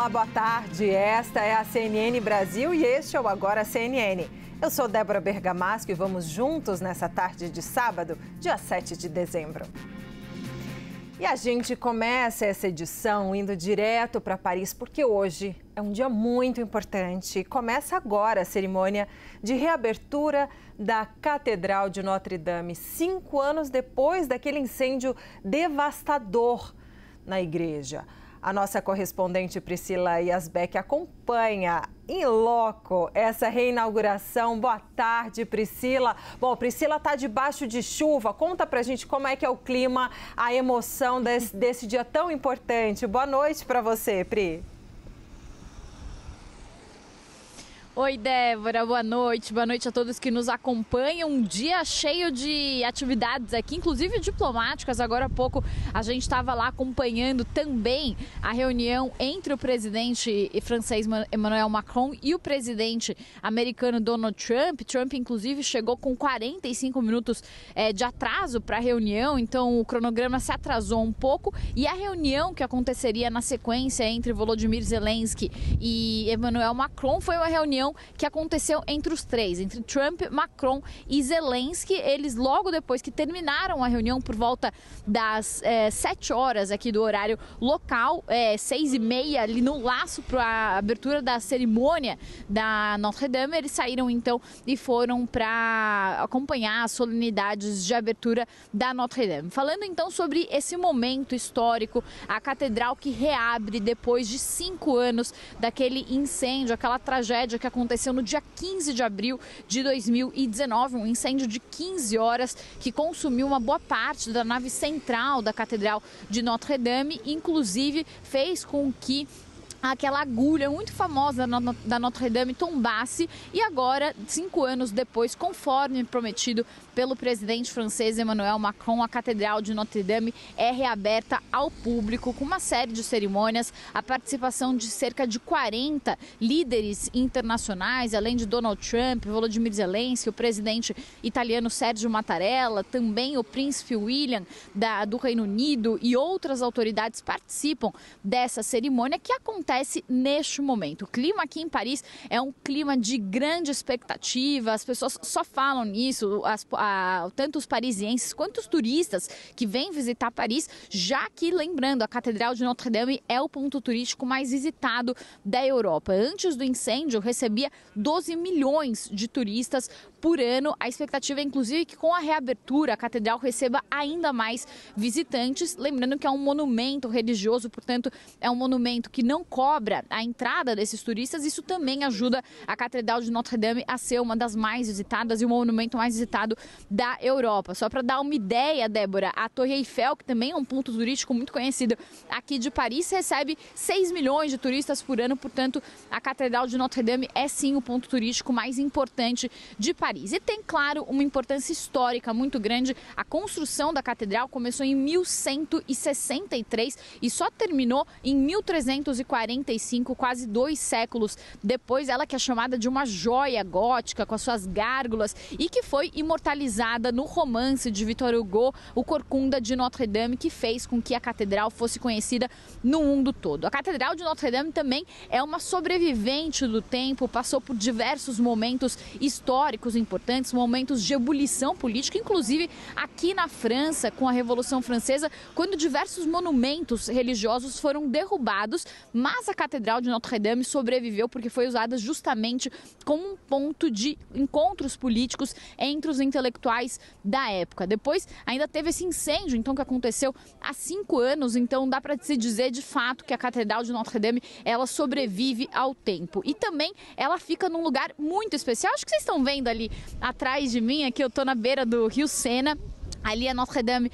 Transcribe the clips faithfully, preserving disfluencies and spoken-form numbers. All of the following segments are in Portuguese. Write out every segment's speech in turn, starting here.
Olá, boa tarde. Esta é a C N N Brasil e este é o Agora C N N. Eu sou Débora Bergamasco e vamos juntos nessa tarde de sábado, dia sete de dezembro. E a gente começa essa edição indo direto para Paris, porque hoje é um dia muito importante. Começa agora a cerimônia de reabertura da Catedral de Notre-Dame, cinco anos depois daquele incêndio devastador na igreja. A nossa correspondente Priscila Yasbeck acompanha em loco essa reinauguração. Boa tarde, Priscila. Bom, Priscila está debaixo de chuva. Conta pra gente como é que é o clima, a emoção desse, desse dia tão importante. Boa noite para você, Pri. Oi, Débora, boa noite, boa noite a todos que nos acompanham. Um dia cheio de atividades aqui, inclusive diplomáticas. Agora há pouco a gente estava lá acompanhando também a reunião entre o presidente francês Emmanuel Macron e o presidente americano Donald Trump. Trump, inclusive, chegou com quarenta e cinco minutos é, de atraso para a reunião, então o cronograma se atrasou um pouco. E a reunião que aconteceria na sequência entre Volodymyr Zelensky e Emmanuel Macron foi uma reunião que aconteceu entre os três, entre Trump, Macron e Zelensky. Eles, logo depois que terminaram a reunião, por volta das é, sete horas aqui do horário local, é, seis e meia, ali no laço para a abertura da cerimônia da Notre-Dame, eles saíram então e foram para acompanhar as solenidades de abertura da Notre-Dame. Falando então sobre esse momento histórico, a catedral que reabre depois de cinco anos daquele incêndio, aquela tragédia que aconteceu no dia quinze de abril de dois mil e dezenove, um incêndio de quinze horas que consumiu uma boa parte da nave central da Catedral de Notre-Dame, inclusive fez com que aquela agulha muito famosa da Notre-Dame tombasse. E agora, cinco anos depois, conforme prometido pelo presidente francês Emmanuel Macron, a Catedral de Notre-Dame é reaberta ao público com uma série de cerimônias, a participação de cerca de quarenta líderes internacionais, além de Donald Trump, Volodymyr Zelensky, o presidente italiano Sergio Mattarella, também o príncipe William da, do Reino Unido e outras autoridades participam dessa cerimônia que acontece neste momento. O clima aqui em Paris é um clima de grande expectativa, as pessoas só falam nisso, as, a, tanto os parisienses quanto os turistas que vêm visitar Paris, já que, lembrando, a Catedral de Notre-Dame é o ponto turístico mais visitado da Europa. Antes do incêndio, recebia doze milhões de turistas por ano. A expectativa é, inclusive, que com a reabertura a catedral receba ainda mais visitantes. Lembrando que é um monumento religioso, portanto, é um monumento que não cobra a entrada desses turistas. Isso também ajuda a Catedral de Notre-Dame a ser uma das mais visitadas e o monumento mais visitado da Europa. Só para dar uma ideia, Débora, a Torre Eiffel, que também é um ponto turístico muito conhecido aqui de Paris, recebe seis milhões de turistas por ano. Portanto, a Catedral de Notre-Dame é sim o ponto turístico mais importante de Paris. E tem, claro, uma importância histórica muito grande. A construção da catedral começou em mil cento e sessenta e três e só terminou em mil trezentos e quarenta e cinco, quase dois séculos depois. Ela que é chamada de uma joia gótica com as suas gárgulas e que foi imortalizada no romance de Victor Hugo, O Corcunda de Notre-Dame, que fez com que a catedral fosse conhecida no mundo todo. A Catedral de Notre-Dame também é uma sobrevivente do tempo, passou por diversos momentos históricos importantes, momentos de ebulição política, inclusive aqui na França, com a Revolução Francesa, quando diversos monumentos religiosos foram derrubados, mas a Catedral de Notre-Dame sobreviveu porque foi usada justamente como um ponto de encontros políticos entre os intelectuais da época. Depois ainda teve esse incêndio, então, que aconteceu há cinco anos, então dá para se dizer de fato que a Catedral de Notre-Dame, ela sobrevive ao tempo. E também ela fica num lugar muito especial. Acho que vocês estão vendo ali atrás de mim, aqui eu estou na beira do Rio Sena. Ali a Notre-Dame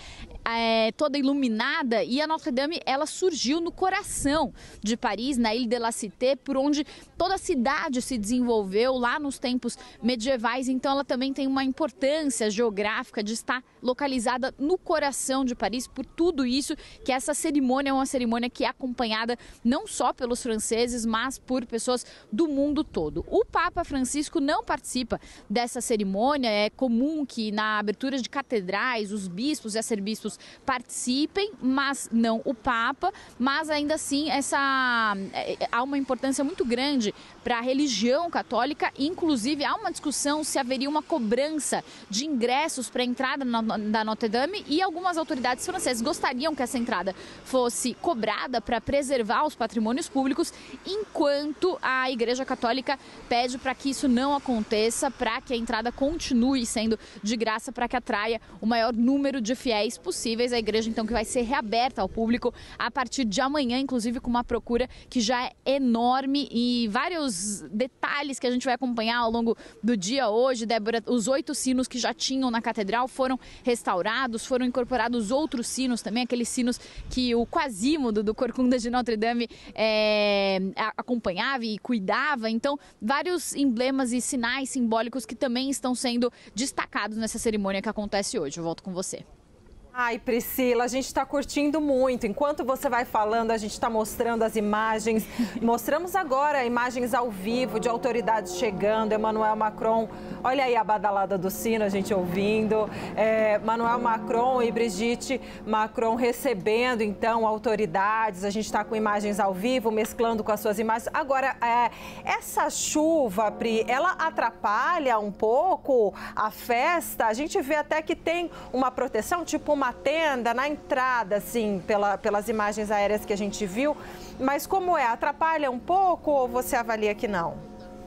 é toda iluminada e a Notre-Dame, ela surgiu no coração de Paris, na Ile de la Cité, por onde toda a cidade se desenvolveu lá nos tempos medievais. Então ela também tem uma importância geográfica de estar localizada no coração de Paris. Por tudo isso que essa cerimônia é uma cerimônia que é acompanhada não só pelos franceses, mas por pessoas do mundo todo. O Papa Francisco não participa dessa cerimônia. É comum que na abertura de catedrais cardeais, os bispos e arcebispos participem, mas não o Papa. Mas ainda assim, essa, há uma importância muito grande para a religião católica. Inclusive, há uma discussão se haveria uma cobrança de ingressos para a entrada da Notre-Dame, e algumas autoridades francesas gostariam que essa entrada fosse cobrada para preservar os patrimônios públicos, enquanto a Igreja Católica pede para que isso não aconteça, para que a entrada continue sendo de graça, para que atraia o maior número de fiéis possíveis. A igreja, então, que vai ser reaberta ao público a partir de amanhã, inclusive com uma procura que já é enorme, e vários detalhes que a gente vai acompanhar ao longo do dia hoje, Débora. Os oito sinos que já tinham na catedral foram restaurados, foram incorporados outros sinos também, aqueles sinos que o Quasímodo do Corcunda de Notre-Dame é, acompanhava e cuidava. Então, vários emblemas e sinais simbólicos que também estão sendo destacados nessa cerimônia que acontece hoje. Eu volto com você. Ai, Priscila, a gente está curtindo muito. Enquanto você vai falando, a gente está mostrando as imagens. Mostramos agora imagens ao vivo de autoridades chegando. Emmanuel Macron, olha aí a badalada do sino, a gente ouvindo. É, Emmanuel Macron e Brigitte Macron recebendo, então, autoridades. A gente está com imagens ao vivo, mesclando com as suas imagens. Agora, é, essa chuva, Pri, ela atrapalha um pouco a festa? A gente vê até que tem uma proteção, tipo uma tenda na entrada, assim, pela, pelas imagens aéreas que a gente viu. Mas como é? Atrapalha um pouco ou você avalia que não?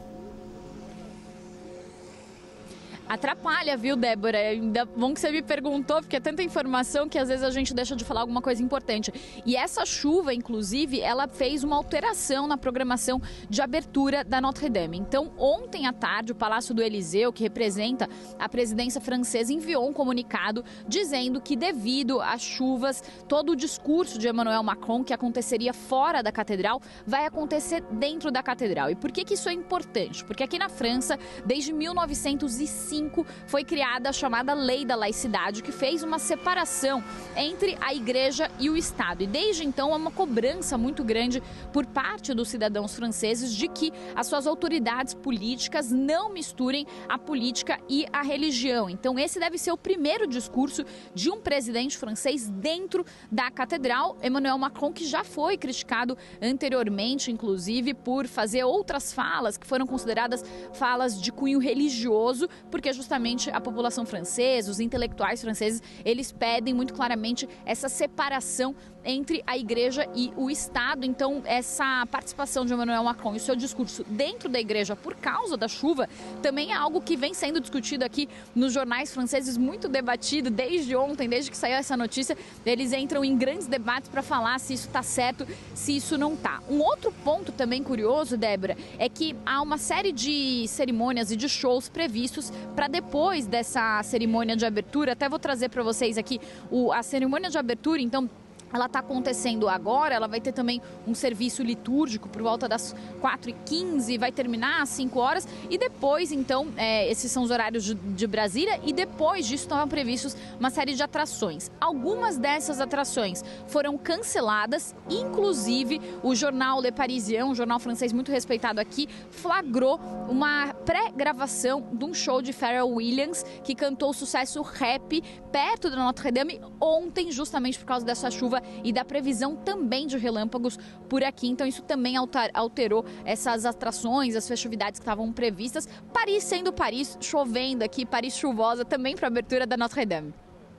Atrapalha, viu, Débora? Ainda bom que você me perguntou, porque é tanta informação que às vezes a gente deixa de falar alguma coisa importante. E essa chuva, inclusive, ela fez uma alteração na programação de abertura da Notre-Dame. Então, ontem à tarde, o Palácio do Eliseu, que representa a presidência francesa, enviou um comunicado dizendo que, devido às chuvas, todo o discurso de Emmanuel Macron, que aconteceria fora da catedral, vai acontecer dentro da catedral. E por que que isso é importante? Porque aqui na França, desde mil novecentos e cinco, foi criada a chamada Lei da Laicidade, que fez uma separação entre a igreja e o Estado. E desde então há uma cobrança muito grande por parte dos cidadãos franceses de que as suas autoridades políticas não misturem a política e a religião. Então esse deve ser o primeiro discurso de um presidente francês dentro da catedral. Emmanuel Macron, que já foi criticado anteriormente, inclusive, por fazer outras falas que foram consideradas falas de cunho religioso, porque justamente a população francesa, os intelectuais franceses, eles pedem muito claramente essa separação entre a igreja e o Estado. Então, essa participação de Emmanuel Macron e o seu discurso dentro da igreja por causa da chuva também é algo que vem sendo discutido aqui nos jornais franceses, muito debatido desde ontem, desde que saiu essa notícia. Eles entram em grandes debates para falar se isso está certo, se isso não está. Um outro ponto também curioso, Débora, é que há uma série de cerimônias e de shows previstos para depois dessa cerimônia de abertura. Até vou trazer para vocês aqui o, a cerimônia de abertura. Então, ela está acontecendo agora, ela vai ter também um serviço litúrgico por volta das quatro e quinze, vai terminar às cinco horas, e depois, então, é, esses são os horários de, de Brasília, e depois disso estão previstos uma série de atrações. Algumas dessas atrações foram canceladas, inclusive o jornal Le Parisien, um jornal francês muito respeitado aqui, flagrou uma pré-gravação de um show de Pharrell Williams, que cantou o sucesso Rap perto da Notre-Dame ontem, justamente por causa dessa chuva e da previsão também de relâmpagos por aqui. Então isso também alterou essas atrações, as festividades que estavam previstas. Paris sendo Paris, chovendo aqui, Paris chuvosa também para a abertura da Notre-Dame.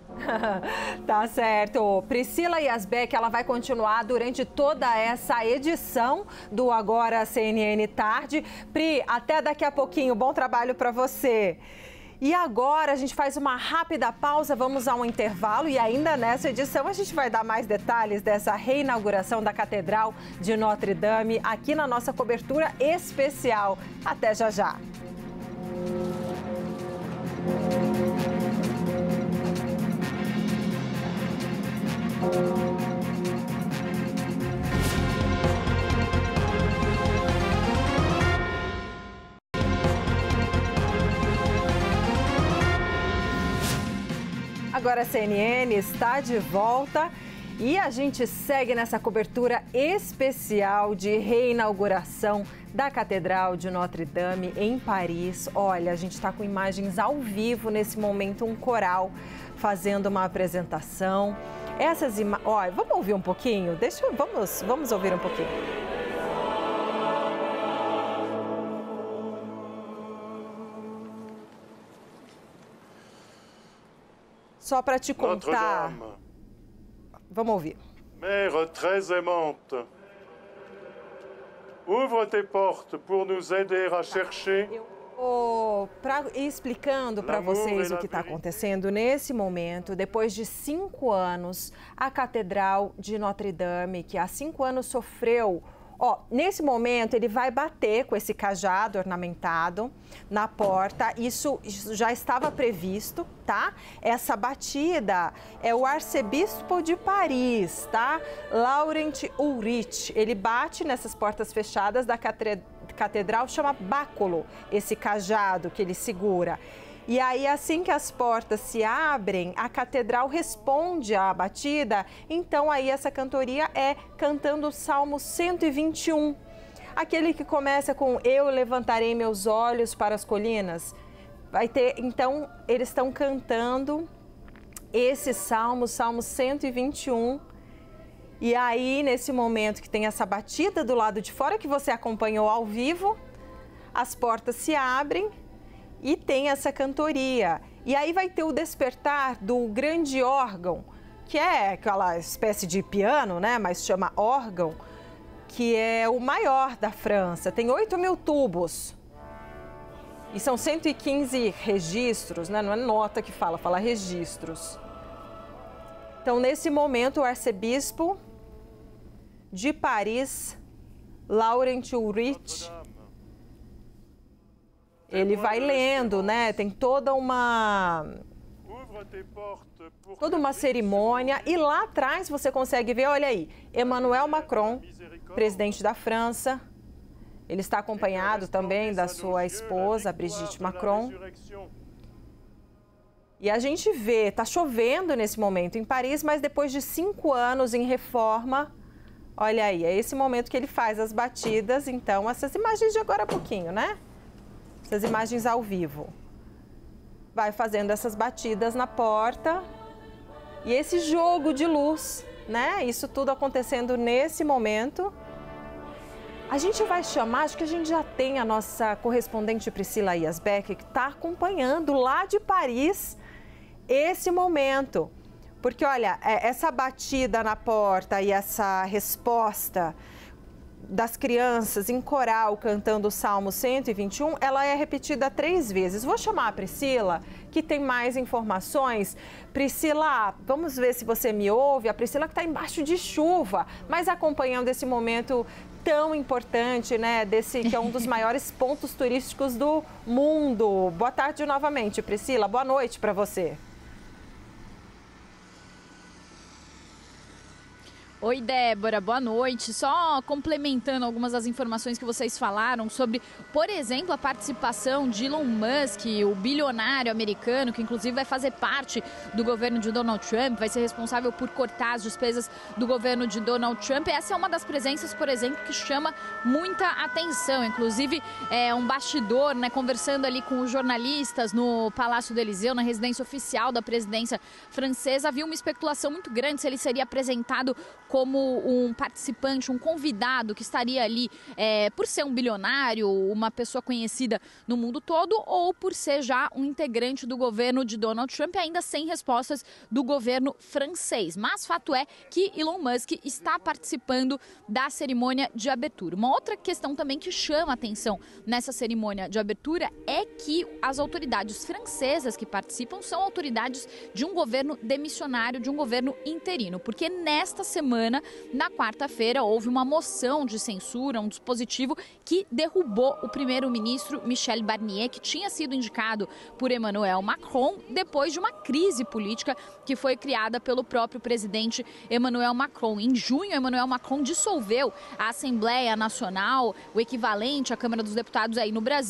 Tá certo. Priscila Yazbek, ela vai continuar durante toda essa edição do Agora C N N Tarde. Pri, até daqui a pouquinho. Bom trabalho para você. E agora a gente faz uma rápida pausa, vamos a um intervalo, e ainda nessa edição a gente vai dar mais detalhes dessa reinauguração da Catedral de Notre-Dame aqui na nossa cobertura especial. Até já já. Agora a C N N está de volta E a gente segue nessa cobertura especial de reinauguração da Catedral de Notre-Dame em Paris. Olha, a gente está com imagens ao vivo nesse momento, um coral fazendo uma apresentação. Essas imagens... Olha, vamos ouvir um pouquinho? Deixa eu... Vamos, vamos ouvir um pouquinho. Só para te contar... Vamos ouvir. Mère très aimante, ouvre tes portes pour nous aider à chercher. Eu, pra, explicando para vocês o que está acontecendo nesse momento, depois de cinco anos, a Catedral de Notre-Dame, que há cinco anos sofreu... Ó, nesse momento ele vai bater com esse cajado ornamentado na porta, isso, isso já estava previsto, tá? Essa batida é o arcebispo de Paris, tá? Laurent Ulrich, ele bate nessas portas fechadas da catedral, chama báculo, esse cajado que ele segura. E aí, assim que as portas se abrem, a catedral responde à batida. Então, aí essa cantoria é cantando o Salmo cento e vinte e um. Aquele que começa com Eu levantarei meus olhos para as colinas. Vai ter, então, eles estão cantando esse salmo, Salmo cento e vinte e um. E aí, nesse momento que tem essa batida do lado de fora, que você acompanhou ao vivo, as portas se abrem. E tem essa cantoria. E aí vai ter o despertar do grande órgão, que é aquela espécie de piano, né? Mas chama órgão, que é o maior da França. Tem oito mil tubos. E são cento e quinze registros, né? Não é nota que fala, fala registros. Então, nesse momento, o arcebispo de Paris, Laurent Ulrich, ele vai lendo, né? Tem toda uma toda uma cerimônia e lá atrás você consegue ver, olha aí, Emmanuel Macron, presidente da França. Ele está acompanhado também da sua esposa, Brigitte Macron. E a gente vê, tá chovendo nesse momento em Paris, mas depois de cinco anos em reforma, olha aí, é esse momento que ele faz as batidas. Então, essas imagens de agora a pouquinho, né? Essas imagens ao vivo. Vai fazendo essas batidas na porta. E esse jogo de luz, né? Isso tudo acontecendo nesse momento. A gente vai chamar, acho que a gente já tem a nossa correspondente Priscila Iasbeck, que está acompanhando lá de Paris esse momento. Porque, olha, essa batida na porta e essa resposta das crianças em coral cantando o Salmo cento e vinte e um, ela é repetida três vezes. Vou chamar a Priscila, que tem mais informações. Priscila, vamos ver se você me ouve. A Priscila que está embaixo de chuva, mas acompanhando esse momento tão importante, né? Desse que é um dos maiores pontos turísticos do mundo. Boa tarde novamente, Priscila. Boa noite para você. Oi, Débora, boa noite. Só complementando algumas das informações que vocês falaram sobre, por exemplo, a participação de Elon Musk, o bilionário americano, que inclusive vai fazer parte do governo de Donald Trump, vai ser responsável por cortar as despesas do governo de Donald Trump. Essa é uma das presenças, por exemplo, que chama muita atenção. Inclusive, é um bastidor, né, conversando ali com os jornalistas no Palácio do Eliseu, na residência oficial da presidência francesa, havia uma especulação muito grande se ele seria apresentado como um participante, um convidado que estaria ali é, por ser um bilionário, uma pessoa conhecida no mundo todo, ou por ser já um integrante do governo de Donald Trump, ainda sem respostas do governo francês. Mas fato é que Elon Musk está participando da cerimônia de abertura. Uma outra questão também que chama atenção nessa cerimônia de abertura é que as autoridades francesas que participam são autoridades de um governo demissionário, de um governo interino, porque nesta semana, na quarta-feira, houve uma moção de censura, um dispositivo que derrubou o primeiro-ministro Michel Barnier, que tinha sido indicado por Emmanuel Macron, depois de uma crise política que foi criada pelo próprio presidente Emmanuel Macron. Em junho, Emmanuel Macron dissolveu a Assembleia Nacional, o equivalente à Câmara dos Deputados aí no Brasil,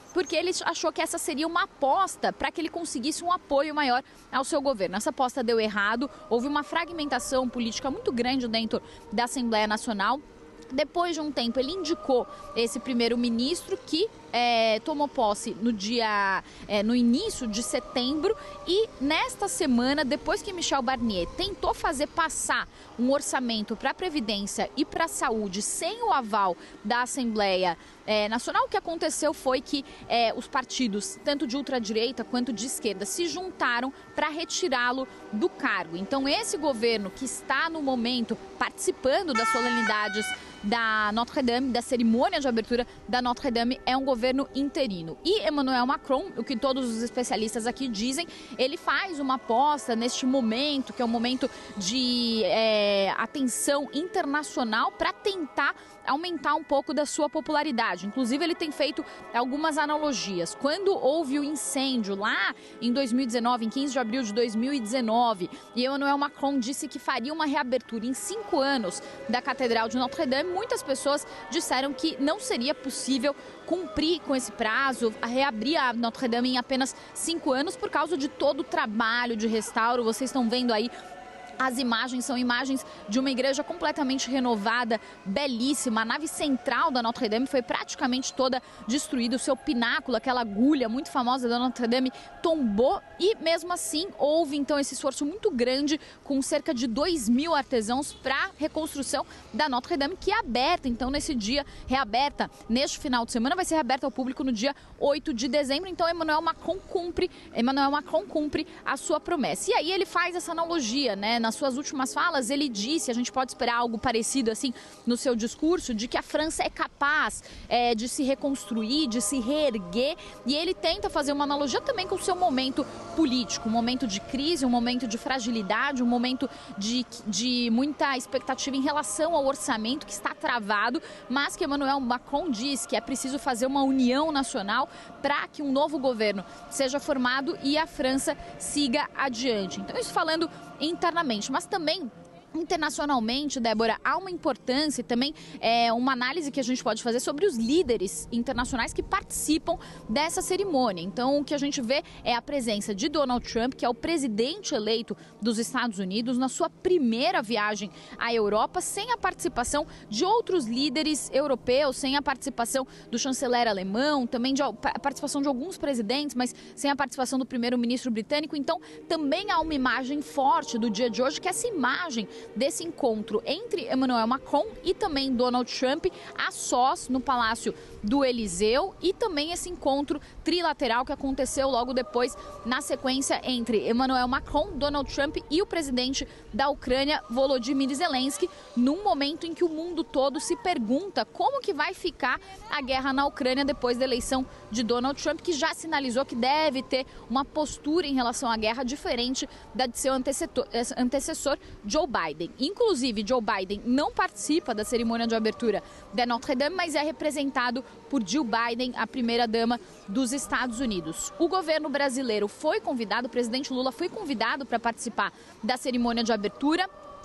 porque ele achou que essa seria uma aposta para que ele conseguisse um apoio maior ao seu governo. Essa aposta deu errado, houve uma fragmentação política muito grande dentro da Assembleia Nacional. Depois de um tempo, ele indicou esse primeiro-ministro que é, tomou posse no dia, é, no início de setembro, e nesta semana, depois que Michel Barnier tentou fazer passar um orçamento para a Previdência e para a Saúde sem o aval da Assembleia é, Nacional, o que aconteceu foi que é, os partidos, tanto de ultradireita quanto de esquerda, se juntaram para retirá-lo do cargo. Então, esse governo que está no momento participando das solenidades da Notre Dame, da cerimônia de abertura da Notre Dame, é um governo interino. E Emmanuel Macron, o que todos os especialistas aqui dizem, ele faz uma aposta neste momento, que é um momento de é, atenção internacional, para tentar aumentar um pouco da sua popularidade. Inclusive, ele tem feito algumas analogias. Quando houve o incêndio lá em dois mil e dezenove, em quinze de abril de dois mil e dezenove, e Emmanuel Macron disse que faria uma reabertura em cinco anos da Catedral de Notre Dame, muitas pessoas disseram que não seria possível cumprir com esse prazo, a reabrir a Notre Dame em apenas cinco anos, por causa de todo o trabalho de restauro. Vocês estão vendo aí as imagens, são imagens de uma igreja completamente renovada, belíssima. A nave central da Notre Dame foi praticamente toda destruída. O seu pináculo, aquela agulha muito famosa da Notre Dame, tombou, e mesmo assim houve então esse esforço muito grande com cerca de dois mil artesãos para a reconstrução da Notre Dame, que é aberta então nesse dia, reaberta neste final de semana, vai ser reaberta ao público no dia oito de dezembro. Então Emmanuel Macron cumpre, Emmanuel Macron cumpre a sua promessa. E aí ele faz essa analogia, né? Nas suas últimas falas, ele disse, a gente pode esperar algo parecido assim no seu discurso, de que a França é capaz é, de se reconstruir, de se reerguer, e ele tenta fazer uma analogia também com o seu momento político, um momento de crise, um momento de fragilidade, um momento de, de muita expectativa em relação ao orçamento que está travado, mas que Emmanuel Macron diz que é preciso fazer uma união nacional para que um novo governo seja formado e a França siga adiante. Então, isso falando internamente, mas também internacionalmente, Débora, há uma importância e também é, uma análise que a gente pode fazer sobre os líderes internacionais que participam dessa cerimônia. Então, o que a gente vê é a presença de Donald Trump, que é o presidente eleito dos Estados Unidos, na sua primeira viagem à Europa, sem a participação de outros líderes europeus, sem a participação do chanceler alemão, também de, a participação de alguns presidentes, mas sem a participação do primeiro-ministro britânico. Então, também há uma imagem forte do dia de hoje, que é essa imagem desse encontro entre Emmanuel Macron e também Donald Trump a sós no Palácio do Eliseu, e também esse encontro trilateral que aconteceu logo depois, na sequência, entre Emmanuel Macron, Donald Trump e o presidente da Ucrânia, Volodymyr Zelensky, num momento em que o mundo todo se pergunta como que vai ficar a guerra na Ucrânia depois da eleição de Donald Trump, que já sinalizou que deve ter uma postura em relação à guerra diferente da de seu antecessor Joe Biden. Inclusive, Joe Biden não participa da cerimônia de abertura da Notre Dame, mas é representado por Jill Biden, a primeira-dama dos Estados Unidos. O governo brasileiro foi convidado, o presidente Lula foi convidado para participar da cerimônia de abertura,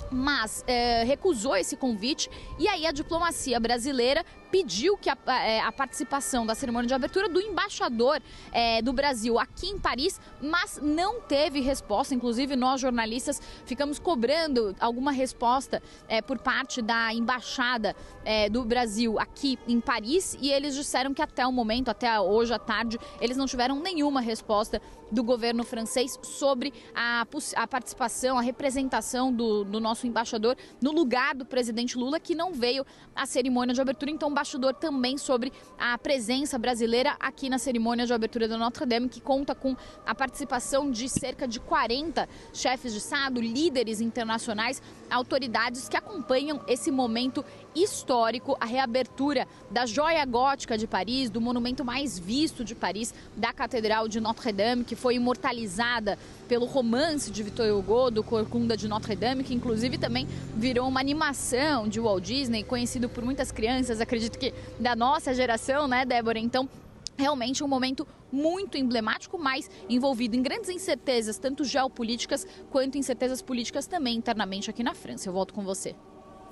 mas é, recusou esse convite, e aí a diplomacia brasileira pediu que a, a, a participação da cerimônia de abertura do embaixador é, do Brasil aqui em Paris, mas não teve resposta. Inclusive, nós jornalistas ficamos cobrando alguma resposta é, por parte da embaixada é, do Brasil aqui em Paris, e eles disseram que até o momento, até hoje à tarde, eles não tiveram nenhuma resposta do governo francês sobre a, a participação, a representação do, do nosso embaixador no lugar do presidente Lula, que não veio à cerimônia de abertura. Então, embaixador também sobre a presença brasileira aqui na cerimônia de abertura da Notre Dame, que conta com a participação de cerca de quarenta chefes de Estado, líderes internacionais, autoridades que acompanham esse momento histórico, a reabertura da joia gótica de Paris, do monumento mais visto de Paris, da Catedral de Notre Dame, que foi imortalizada pelo romance de Victor Hugo, do Corcunda de Notre Dame, que inclusive também virou uma animação de Walt Disney, conhecido por muitas crianças, acredito que da nossa geração, né, Débora? Então, realmente um momento muito emblemático, mas envolvido em grandes incertezas, tanto geopolíticas quanto incertezas políticas também internamente aqui na França. Eu volto com você.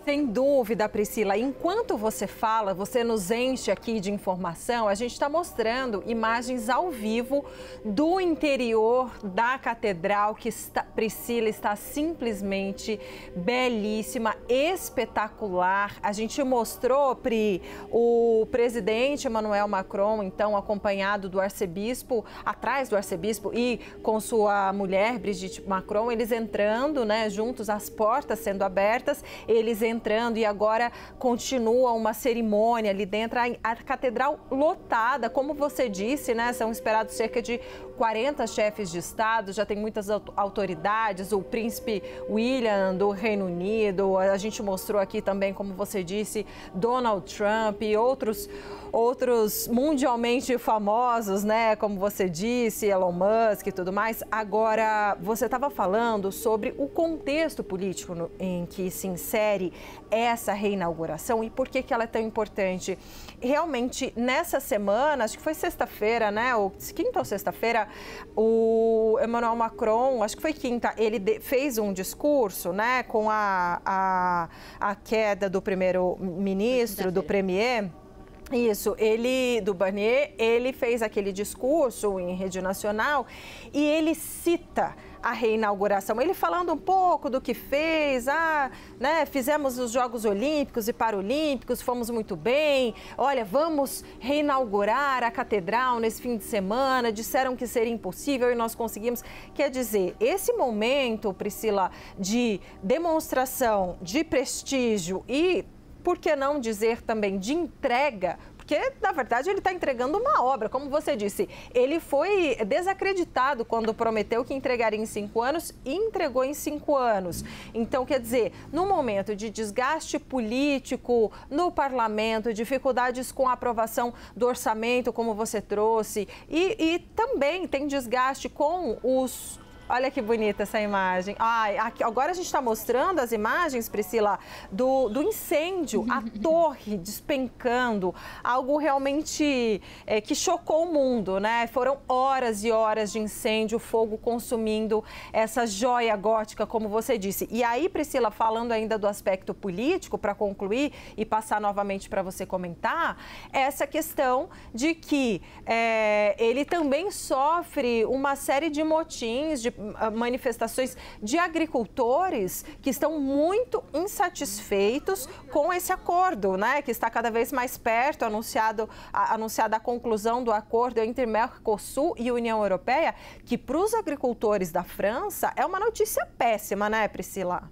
Sem dúvida, Priscila. Enquanto você fala, você nos enche aqui de informação, a gente está mostrando imagens ao vivo do interior da catedral, que está, Priscila, está simplesmente belíssima, espetacular. A gente mostrou, Pri, o presidente Emmanuel Macron, então acompanhado do arcebispo, atrás do arcebispo e com sua mulher, Brigitte Macron, eles entrando, né, juntos, as portas sendo abertas, eles entrando e agora continua uma cerimônia ali dentro, a, a catedral lotada, como você disse, né? São esperados cerca de quarenta chefes de Estado, já tem muitas autoridades, o príncipe William do Reino Unido, a gente mostrou aqui também, como você disse, Donald Trump e outros, outros mundialmente famosos, né? Como você disse, Elon Musk e tudo mais. Agora, você estava falando sobre o contexto político no, em que se insere essa reinauguração e por que, que ela é tão importante. Realmente, nessa semana, acho que foi sexta-feira, né? Ou quinta ou sexta-feira, o Emmanuel Macron, acho que foi quinta, ele de, fez um discurso, né? Com a, a, a queda do primeiro-ministro, do premier. Isso, ele, do Barnier, ele fez aquele discurso em rede nacional e ele cita a reinauguração, ele falando um pouco do que fez, ah, né, fizemos os Jogos Olímpicos e Paralímpicos, fomos muito bem, olha, vamos reinaugurar a catedral nesse fim de semana, disseram que seria impossível e nós conseguimos. Quer dizer, esse momento, Priscila, de demonstração de prestígio e, por que não dizer também, de entrega, porque, na verdade, ele está entregando uma obra, como você disse. Ele foi desacreditado quando prometeu que entregaria em cinco anos e entregou em cinco anos. Então, quer dizer, no momento de desgaste político no parlamento, dificuldades com a aprovação do orçamento, como você trouxe, e, e também tem desgaste com os... Olha que bonita essa imagem. Ai, aqui, agora a gente está mostrando as imagens, Priscila, do, do incêndio, a torre despencando, algo realmente é, que chocou o mundo, né? Foram horas e horas de incêndio, fogo consumindo essa joia gótica, como você disse. E aí, Priscila, falando ainda do aspecto político, para concluir e passar novamente para você comentar, essa questão de que é, ele também sofre uma série de motins, de manifestações de agricultores que estão muito insatisfeitos com esse acordo, né? Que está cada vez mais perto, anunciado, a, anunciada a conclusão do acordo entre Mercosul e União Europeia, que para os agricultores da França é uma notícia péssima, né, Priscila?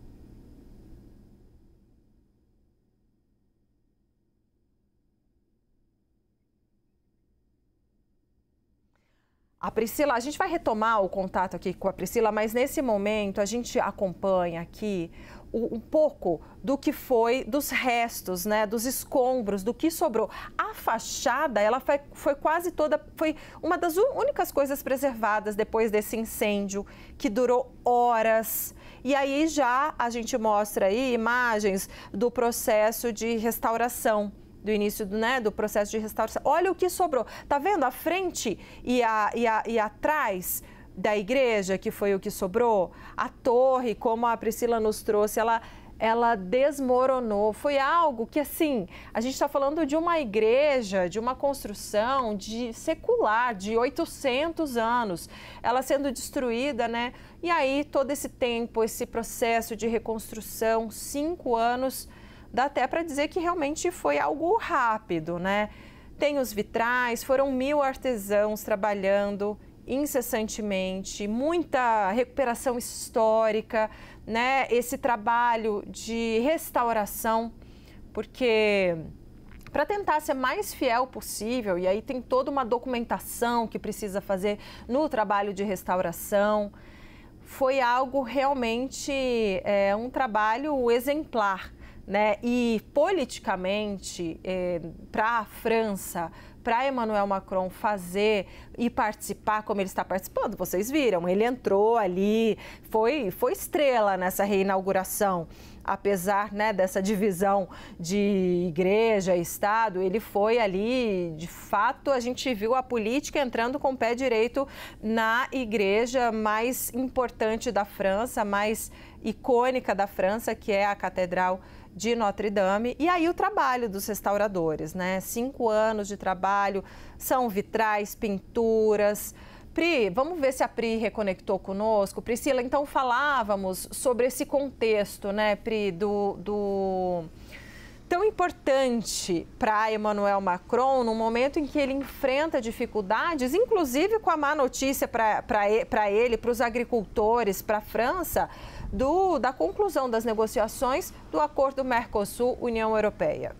A Priscila, a gente vai retomar o contato aqui com a Priscila, mas nesse momento a gente acompanha aqui um pouco do que foi dos restos, né, dos escombros, do que sobrou. A fachada, ela foi, foi quase toda, foi uma das únicas coisas preservadas depois desse incêndio, que durou horas. E aí já a gente mostra aí imagens do processo de restauração, do início do, né, do processo de restauração. Olha o que sobrou. Tá vendo a frente e, a, e, a, e atrás da igreja, que foi o que sobrou? A torre, como a Priscila nos trouxe, ela, ela desmoronou. Foi algo que, assim, a gente está falando de uma igreja, de uma construção de secular, de oitocentos anos, ela sendo destruída, né? E aí, todo esse tempo, esse processo de reconstrução, cinco anos... Dá até para dizer que realmente foi algo rápido, né? Tem os vitrais, foram mil artesãos trabalhando incessantemente, muita recuperação histórica, né? Esse trabalho de restauração, porque para tentar ser mais fiel possível, e aí tem toda uma documentação que precisa fazer no trabalho de restauração, foi algo realmente, é, um trabalho exemplar. Né? E politicamente, eh, para a França, para Emmanuel Macron fazer e participar como ele está participando, vocês viram, ele entrou ali, foi, foi estrela nessa reinauguração. Apesar, né, dessa divisão de igreja e Estado, ele foi ali, de fato, a gente viu a política entrando com o pé direito na igreja mais importante da França, mais icônica da França, que é a Catedral de Notre Dame. E aí o trabalho dos restauradores, né? Cinco anos de trabalho, são vitrais, pinturas. Pri, vamos ver se a Pri reconectou conosco. Priscila, então falávamos sobre esse contexto, né, Pri, do... do... tão importante para Emmanuel Macron, no momento em que ele enfrenta dificuldades, inclusive com a má notícia para ele, para os agricultores, para a França, do, da conclusão das negociações do acordo Mercosul-União Europeia.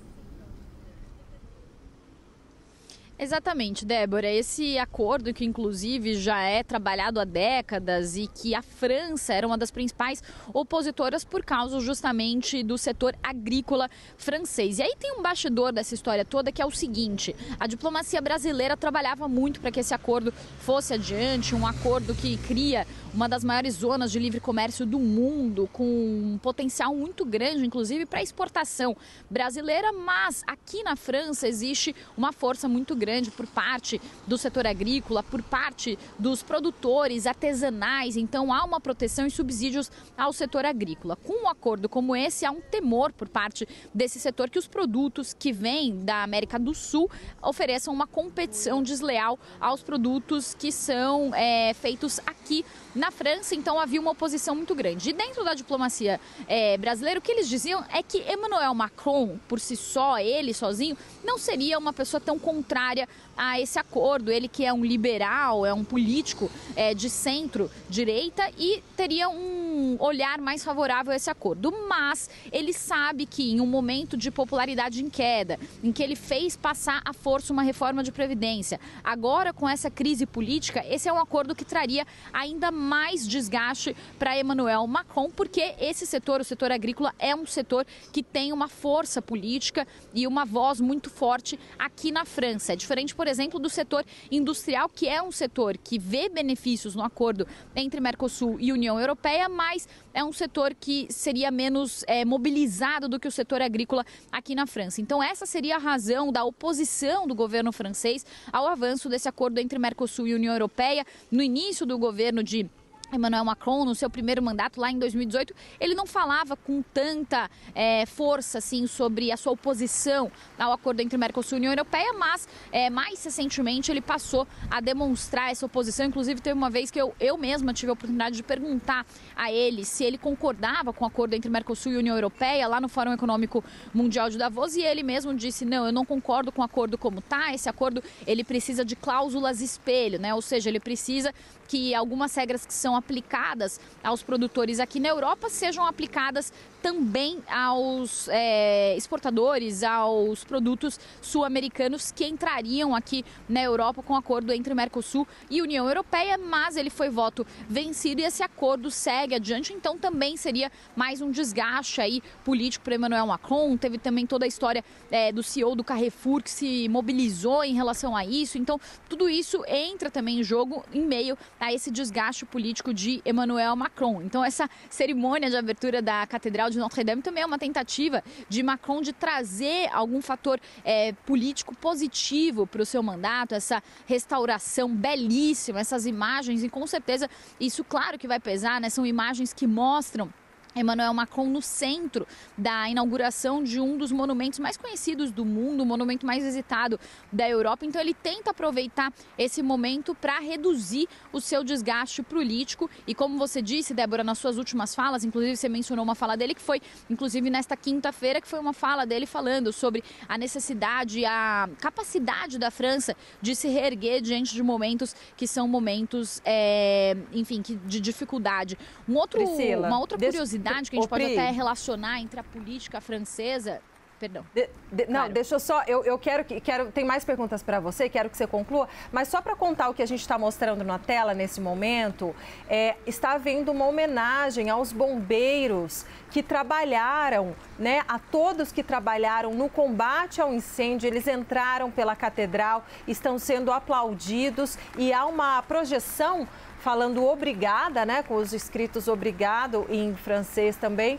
Exatamente, Débora. Esse acordo que, inclusive, já é trabalhado há décadas e que a França era uma das principais opositoras por causa justamente do setor agrícola francês. E aí tem um bastidor dessa história toda que é o seguinte: a diplomacia brasileira trabalhava muito para que esse acordo fosse adiante, um acordo que cria uma das maiores zonas de livre comércio do mundo, com um potencial muito grande, inclusive, para exportação brasileira, mas aqui na França existe uma força muito grande grande por parte do setor agrícola, por parte dos produtores artesanais. Então há uma proteção e subsídios ao setor agrícola. Com um acordo como esse, há um temor por parte desse setor que os produtos que vêm da América do Sul ofereçam uma competição desleal aos produtos que são é, feitos aqui na França. Então havia uma oposição muito grande. E dentro da diplomacia é, brasileira, o que eles diziam é que Emmanuel Macron, por si só, ele sozinho, não seria uma pessoa tão contrária a esse acordo. Ele que é um liberal, é um político é, de centro-direita e teria um olhar mais favorável a esse acordo. Mas ele sabe que em um momento de popularidade em queda, em que ele fez passar à força uma reforma de Previdência, agora com essa crise política, esse é um acordo que traria ainda mais desgaste para Emmanuel Macron, porque esse setor, o setor agrícola, é um setor que tem uma força política e uma voz muito forte aqui na França. É diferente, por exemplo, do setor industrial, que é um setor que vê benefícios no acordo entre Mercosul e União Europeia, mas é um setor que seria menos é, mobilizado do que o setor agrícola aqui na França. Então essa seria a razão da oposição do governo francês ao avanço desse acordo entre Mercosul e União Europeia. No início do governo de Emmanuel Macron, no seu primeiro mandato lá em dois mil e dezoito, ele não falava com tanta é, força assim sobre a sua oposição ao acordo entre Mercosul e União Europeia, mas é, mais recentemente ele passou a demonstrar essa oposição. Inclusive teve uma vez que eu, eu mesma tive a oportunidade de perguntar a ele se ele concordava com o acordo entre Mercosul e União Europeia lá no Fórum Econômico Mundial de Davos, e ele mesmo disse: não, eu não concordo com o acordo como está. Esse acordo ele precisa de cláusulas espelho, né? Ou seja, ele precisa que algumas regras que são aplicadas aos produtores aqui na Europa sejam aplicadas também aos é, exportadores, aos produtos sul-americanos que entrariam aqui na Europa com o acordo entre Mercosul e União Europeia, mas ele foi voto vencido e esse acordo segue adiante. Então também seria mais um desgaste aí político para Emmanuel Macron. Teve também toda a história é, do C E O do Carrefour que se mobilizou em relação a isso. Então tudo isso entra também em jogo em meio a esse desgaste político de Emmanuel Macron. Então essa cerimônia de abertura da Catedral de Notre Dame também é uma tentativa de Macron de trazer algum fator é, político positivo para o seu mandato, essa restauração belíssima, essas imagens, e com certeza isso, claro que vai pesar, né? São imagens que mostram Emmanuel Macron no centro da inauguração de um dos monumentos mais conhecidos do mundo, o monumento mais visitado da Europa. Então ele tenta aproveitar esse momento para reduzir o seu desgaste político. E como você disse, Débora, nas suas últimas falas, inclusive você mencionou uma fala dele que foi, inclusive nesta quinta-feira, que foi uma fala dele falando sobre a necessidade, a capacidade da França de se reerguer diante de momentos que são momentos, é, enfim, que, de dificuldade. Um outro, Priscila, uma outra curiosidade que a gente Ô, pode Pri, até relacionar entre a política francesa. Perdão. De, de, não, Claro. deixa eu só. Eu, eu quero que. Quero, tem mais perguntas para você, quero que você conclua. Mas só para contar o que a gente está mostrando na tela nesse momento, é, está havendo uma homenagem aos bombeiros que trabalharam, né? A todos que trabalharam no combate ao incêndio. Eles entraram pela catedral, estão sendo aplaudidos e há uma projeção falando obrigada, né, com os escritos obrigado em francês também,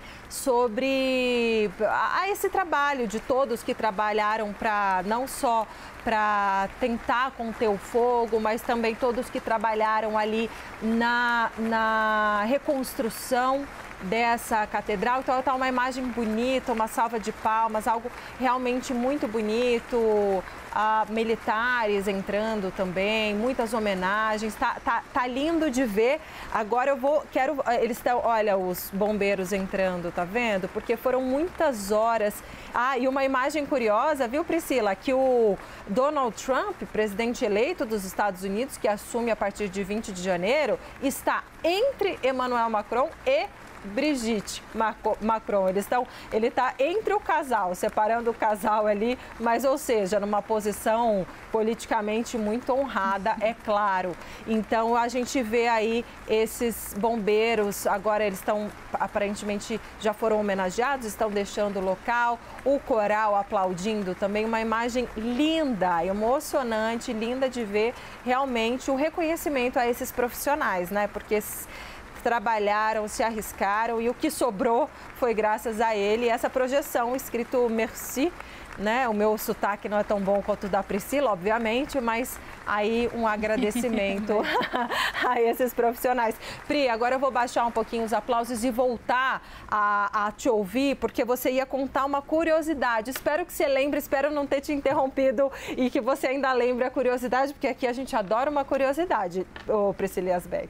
sobre a, a esse trabalho de todos que trabalharam para não só para tentar conter o fogo, mas também todos que trabalharam ali na, na reconstrução dessa catedral. Então está uma imagem bonita, uma salva de palmas, algo realmente muito bonito. Ah, militares entrando também, muitas homenagens, tá, tá, tá lindo de ver. Agora eu vou, quero, eles estão, olha, os bombeiros entrando, tá vendo? Porque foram muitas horas. Ah, e uma imagem curiosa, viu, Priscila, que o Donald Trump, presidente eleito dos Estados Unidos, que assume a partir de vinte de janeiro, está entre Emmanuel Macron e Brigitte Macron. Eles estão, ele está entre o casal, separando o casal ali, mas, ou seja, numa posição politicamente muito honrada, é claro. Então, a gente vê aí esses bombeiros, agora eles estão, aparentemente, já foram homenageados, estão deixando o local, o coral aplaudindo também, uma imagem linda, emocionante, linda de ver realmente o reconhecimento a esses profissionais, né? Porque trabalharam, se arriscaram e o que sobrou foi graças a ele. Essa projeção escrito merci, né? O meu sotaque não é tão bom quanto o da Priscila, obviamente, mas aí um agradecimento a esses profissionais. Pri, agora eu vou baixar um pouquinho os aplausos e voltar a, a te ouvir, porque você ia contar uma curiosidade. Espero que você lembre, espero não ter te interrompido e que você ainda lembre a curiosidade, porque aqui a gente adora uma curiosidade, ô Priscila Yazbek.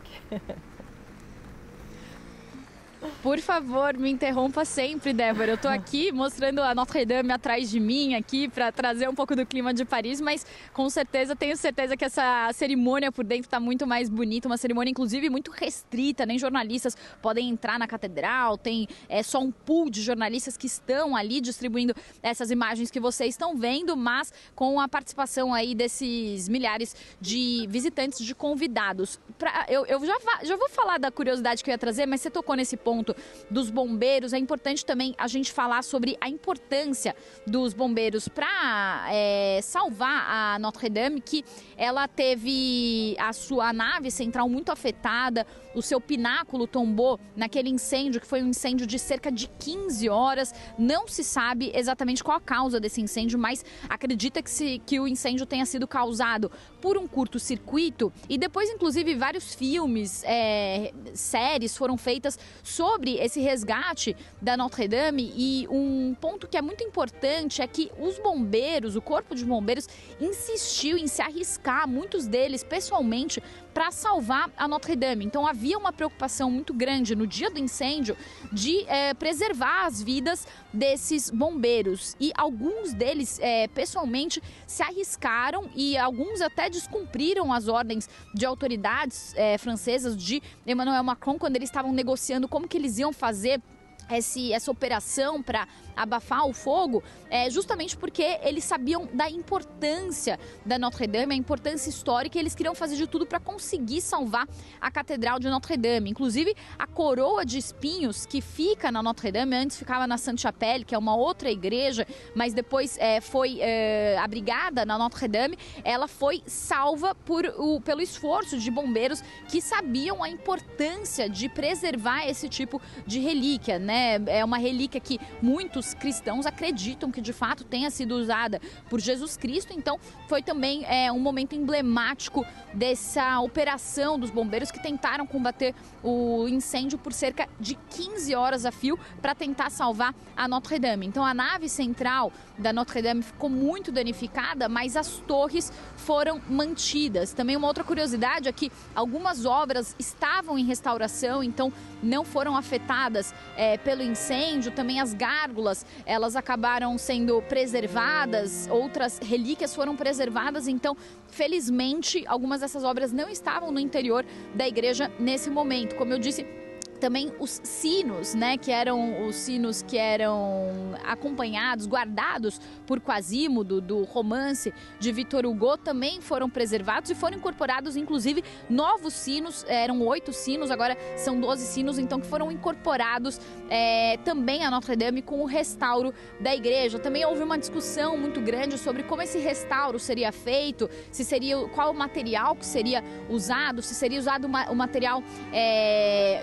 Por favor, me interrompa sempre, Débora. Eu tô aqui mostrando a Notre Dame atrás de mim aqui para trazer um pouco do clima de Paris, mas com certeza, tenho certeza que essa cerimônia por dentro tá muito mais bonita, uma cerimônia inclusive muito restrita, nem jornalistas podem entrar na catedral, tem é, só um pool de jornalistas que estão ali distribuindo essas imagens que vocês estão vendo, mas com a participação aí desses milhares de visitantes, de convidados. Pra, eu eu já, já vou falar da curiosidade que eu ia trazer, mas você tocou nesse ponto dos bombeiros. É importante também a gente falar sobre a importância dos bombeiros para é, salvar a Notre Dame, que ela teve a sua nave central muito afetada, o seu pináculo tombou naquele incêndio, que foi um incêndio de cerca de quinze horas. Não se sabe exatamente qual a causa desse incêndio, mas acredita que, se, que o incêndio tenha sido causado por um curto-circuito. E depois, inclusive, vários filmes, é, séries foram feitas sobre esse resgate da Notre Dame. E um ponto que é muito importante é que os bombeiros, o corpo de bombeiros, insistiu em se arriscar, muitos deles pessoalmente, para salvar a Notre Dame. Então havia uma preocupação muito grande no dia do incêndio de é, preservar as vidas desses bombeiros. E alguns deles, é, pessoalmente, se arriscaram e alguns até descumpriram as ordens de autoridades é, francesas de Emmanuel Macron quando eles estavam negociando como que eles iam fazer Esse, essa operação para abafar o fogo, é, justamente porque eles sabiam da importância da Notre Dame, a importância histórica, e eles queriam fazer de tudo para conseguir salvar a Catedral de Notre Dame. Inclusive, a coroa de espinhos que fica na Notre Dame, antes ficava na Sainte-Chapelle, que é uma outra igreja, mas depois é, foi é, abrigada na Notre Dame, ela foi salva por, o, pelo esforço de bombeiros que sabiam a importância de preservar esse tipo de relíquia, né? É uma relíquia que muitos cristãos acreditam que de fato tenha sido usada por Jesus Cristo. Então foi também é, um momento emblemático dessa operação dos bombeiros que tentaram combater o incêndio por cerca de quinze horas a fio para tentar salvar a Notre Dame. Então a nave central da Notre Dame ficou muito danificada, mas as torres foram mantidas. Também uma outra curiosidade é que algumas obras estavam em restauração, então não foram afetadas é, pelo incêndio. Também as gárgulas, elas acabaram sendo preservadas, outras relíquias foram preservadas. Então, felizmente, algumas dessas obras não estavam no interior da igreja nesse momento. Como eu disse, também os sinos, né, que eram os sinos que eram acompanhados, guardados por Quasimodo, do romance de Victor Hugo, também foram preservados e foram incorporados, inclusive, novos sinos. Eram oito sinos, agora são doze sinos, então, que foram incorporados é, também a Notre Dame com o restauro da igreja. Também houve uma discussão muito grande sobre como esse restauro seria feito, se seria, qual o material que seria usado, se seria usado uma, o material é, histórico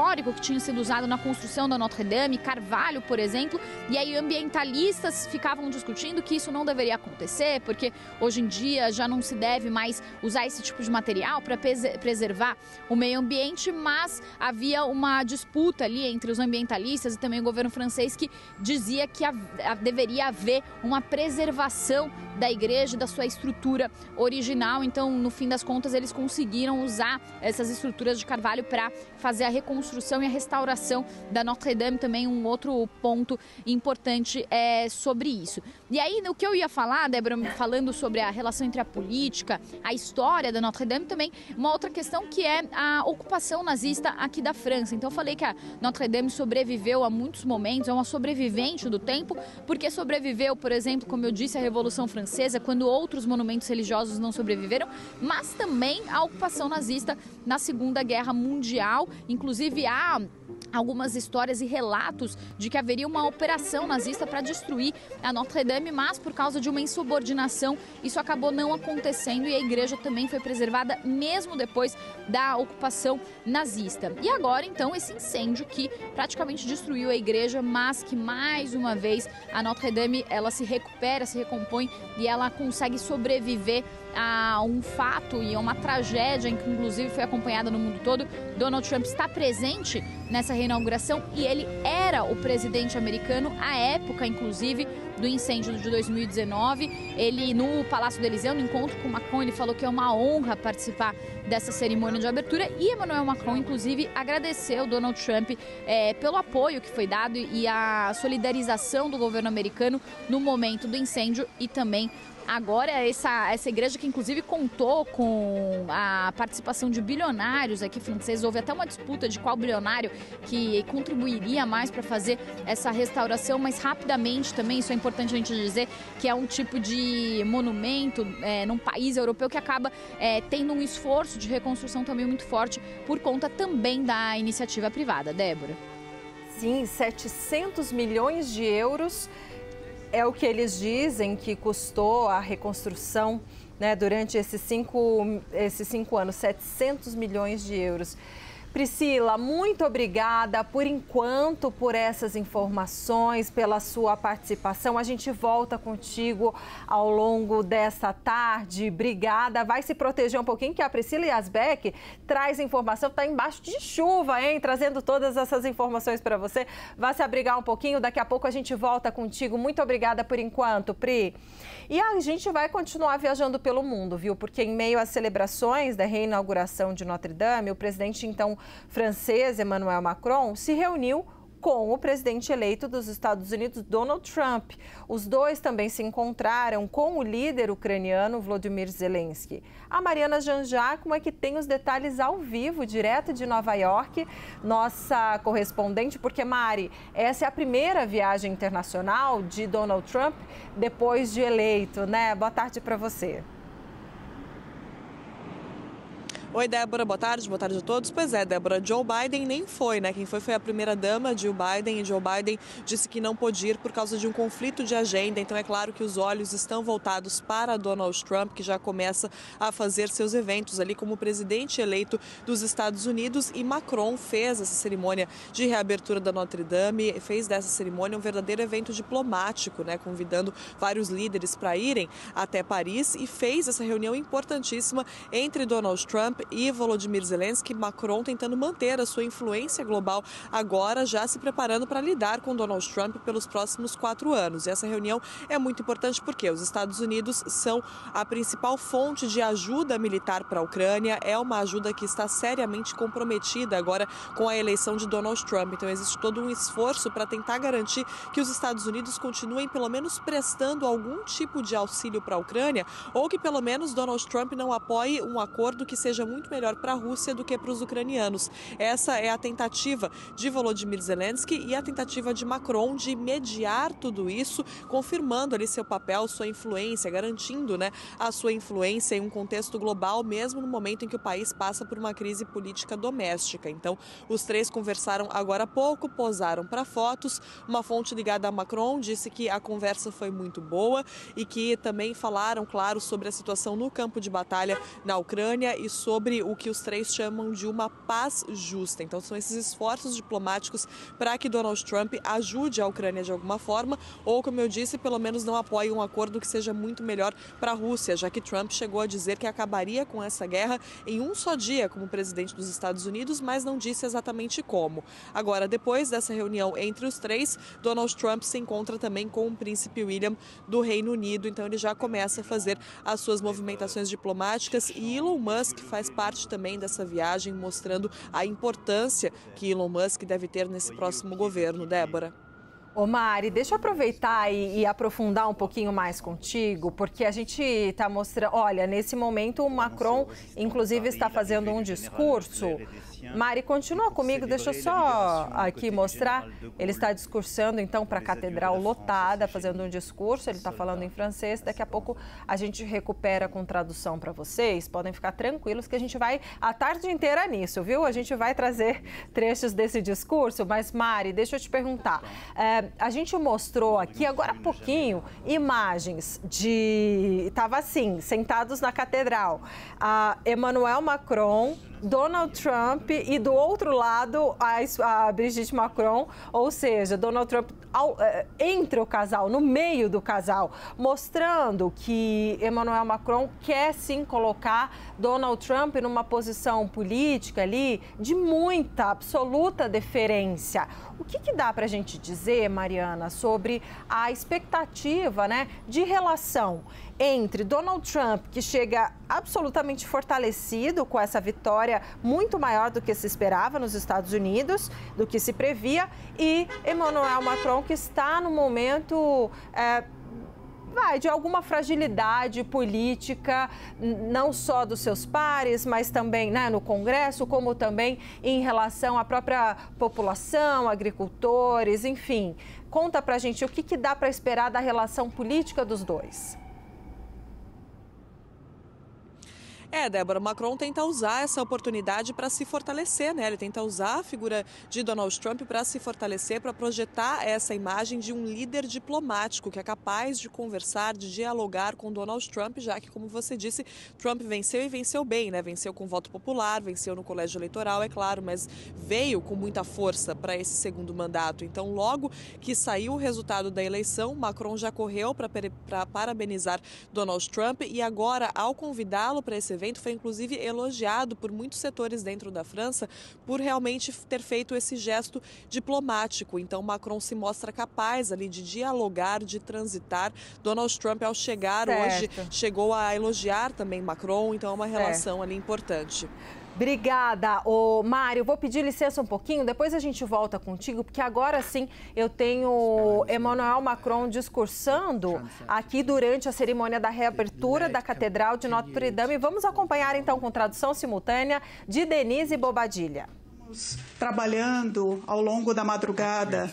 histórico que tinha sido usado na construção da Notre Dame, carvalho, por exemplo, e aí ambientalistas ficavam discutindo que isso não deveria acontecer, porque hoje em dia já não se deve mais usar esse tipo de material para preservar o meio ambiente, mas havia uma disputa ali entre os ambientalistas e também o governo francês que dizia que a, a, deveria haver uma preservação da igreja, da sua estrutura original. Então, no fim das contas, eles conseguiram usar essas estruturas de carvalho para fazer a reconstrução e a restauração da Notre Dame. Também um outro ponto importante é sobre isso. E aí, o que eu ia falar, Débora, falando sobre a relação entre a política, a história da Notre Dame, também uma outra questão que é a ocupação nazista aqui da França. Então, eu falei que a Notre Dame sobreviveu a muitos momentos, é uma sobrevivente do tempo, porque sobreviveu, por exemplo, como eu disse, a Revolução Francesa, quando outros monumentos religiosos não sobreviveram, mas também a ocupação nazista na Segunda Guerra Mundial. Inclusive, há algumas histórias e relatos de que haveria uma operação nazista para destruir a Notre Dame, mas por causa de uma insubordinação, isso acabou não acontecendo e a igreja também foi preservada mesmo depois da ocupação nazista. E agora, então, esse incêndio que praticamente destruiu a igreja, mas que mais uma vez a Notre Dame, ela se recupera, se recompõe e ela consegue sobreviver a um fato e a uma tragédia, em que inclusive foi acompanhada no mundo todo. Donald Trump está presente nessa reinauguração e ele era o presidente americano à época, inclusive, do incêndio de dois mil e dezenove. Ele, no Palácio do Eliseu, no encontro com Macron, ele falou que é uma honra participar dessa cerimônia de abertura e Emmanuel Macron, inclusive, agradeceu Donald Trump é, pelo apoio que foi dado e a solidarização do governo americano no momento do incêndio e também agora essa, essa igreja que inclusive contou com a participação de bilionários aqui franceses. Houve até uma disputa de qual bilionário que contribuiria mais para fazer essa restauração, mas rapidamente também, isso é importante a gente dizer, que é um tipo de monumento é, num país europeu que acaba é, tendo um esforço de reconstrução também muito forte por conta também da iniciativa privada. Débora. Sim, setecentos milhões de euros. É o que eles dizem que custou a reconstrução, né, durante esses cinco, esses cinco anos, setecentos milhões de euros. Priscila, muito obrigada por enquanto por essas informações, pela sua participação. A gente volta contigo ao longo dessa tarde. Obrigada. Vai se proteger um pouquinho, que a Priscila Yazbek traz informação. Está embaixo de chuva, hein? Trazendo todas essas informações para você. Vai se abrigar um pouquinho. Daqui a pouco a gente volta contigo. Muito obrigada por enquanto, Pri. E a gente vai continuar viajando pelo mundo, viu? Porque em meio às celebrações da reinauguração de Notre Dame, o presidente, então, francês Emmanuel Macron se reuniu com o presidente eleito dos Estados Unidos, Donald Trump. Os dois também se encontraram com o líder ucraniano, Volodymyr Zelensky. A Mariana Janjaco é que tem os detalhes ao vivo, direto de Nova York, nossa correspondente, porque, Mari, essa é a primeira viagem internacional de Donald Trump depois de eleito, né? Boa tarde para você. Oi, Débora, boa tarde, boa tarde a todos. Pois é, Débora, Joe Biden nem foi, né? Quem foi foi a primeira-dama, Jill Biden, e Joe Biden disse que não pôde ir por causa de um conflito de agenda. Então é claro que os olhos estão voltados para Donald Trump, que já começa a fazer seus eventos ali como presidente eleito dos Estados Unidos. E Macron fez essa cerimônia de reabertura da Notre Dame, fez dessa cerimônia um verdadeiro evento diplomático, né? Convidando vários líderes para irem até Paris, e fez essa reunião importantíssima entre Donald Trump e Volodymyr Zelensky. Macron tentando manter a sua influência global, agora já se preparando para lidar com Donald Trump pelos próximos quatro anos. E essa reunião é muito importante porque os Estados Unidos são a principal fonte de ajuda militar para a Ucrânia, é uma ajuda que está seriamente comprometida agora com a eleição de Donald Trump. Então existe todo um esforço para tentar garantir que os Estados Unidos continuem pelo menos prestando algum tipo de auxílio para a Ucrânia, ou que pelo menos Donald Trump não apoie um acordo que seja muito melhor para a Rússia do que para os ucranianos. Essa é a tentativa de Volodymyr Zelensky e a tentativa de Macron de mediar tudo isso, confirmando ali seu papel, sua influência, garantindo, né, a sua influência em um contexto global, mesmo no momento em que o país passa por uma crise política doméstica. Então, os três conversaram agora há pouco, posaram para fotos. Uma fonte ligada a Macron disse que a conversa foi muito boa e que também falaram, claro, sobre a situação no campo de batalha na Ucrânia e sobre sobre o que os três chamam de uma paz justa. Então são esses esforços diplomáticos para que Donald Trump ajude a Ucrânia de alguma forma, ou, como eu disse, pelo menos não apoie um acordo que seja muito melhor para a Rússia, já que Trump chegou a dizer que acabaria com essa guerra em um só dia como presidente dos Estados Unidos, mas não disse exatamente como. Agora, depois dessa reunião entre os três, Donald Trump se encontra também com o príncipe William do Reino Unido, então ele já começa a fazer as suas movimentações diplomáticas e Elon Musk faz parte também dessa viagem, mostrando a importância que Elon Musk deve ter nesse próximo governo. Débora. Ô Mari, deixa eu aproveitar e, e aprofundar um pouquinho mais contigo, porque a gente está mostrando, olha, nesse momento o Macron, inclusive, está fazendo um discurso. Mari, continua comigo, deixa eu só aqui mostrar. Ele está discursando, então, para a catedral lotada, fazendo um discurso, ele está falando em francês. Daqui a pouco a gente recupera com tradução para vocês. Podem ficar tranquilos que a gente vai a tarde inteira nisso, viu? A gente vai trazer trechos desse discurso, mas, Mari, deixa eu te perguntar. É, a gente mostrou aqui, agora há pouquinho, imagens de... Estava assim, sentados na catedral. A Emmanuel Macron, Donald Trump e do outro lado a, a Brigitte Macron, ou seja, Donald Trump ao, entre o casal, no meio do casal, mostrando que Emmanuel Macron quer sim colocar Donald Trump numa posição política ali de muita, absoluta deferência. O que, que dá para a gente dizer, Mariana, sobre a expectativa, né, de relação entre Donald Trump, que chega absolutamente fortalecido com essa vitória muito maior do que se esperava nos Estados Unidos, do que se previa, e Emmanuel Macron, que está no momento... É, vai, de alguma fragilidade política, não só dos seus pares, mas também, né, no Congresso, como também em relação à própria população, agricultores, enfim. Conta pra gente o que, que dá para esperar da relação política dos dois. É, Débora, Macron tenta usar essa oportunidade para se fortalecer, né? Ele tenta usar a figura de Donald Trump para se fortalecer, para projetar essa imagem de um líder diplomático que é capaz de conversar, de dialogar com Donald Trump, já que, como você disse, Trump venceu e venceu bem, né? Venceu com voto popular, venceu no colégio eleitoral, é claro, mas veio com muita força para esse segundo mandato. Então, logo que saiu o resultado da eleição, Macron já correu para parabenizar Donald Trump e agora, ao convidá-lo para esse evento, foi inclusive elogiado por muitos setores dentro da França por realmente ter feito esse gesto diplomático. Então Macron se mostra capaz ali de dialogar, de transitar. Donald Trump, ao chegar certo. hoje, chegou a elogiar também Macron, então é uma relação certo. ali importante. Obrigada, ô Mário. Vou pedir licença um pouquinho, depois a gente volta contigo, porque agora sim eu tenho Emmanuel Macron discursando aqui durante a cerimônia da reabertura da Catedral de Notre-Dame. Vamos acompanhar então com tradução simultânea de Denise Bobadilha. Estamos trabalhando ao longo da madrugada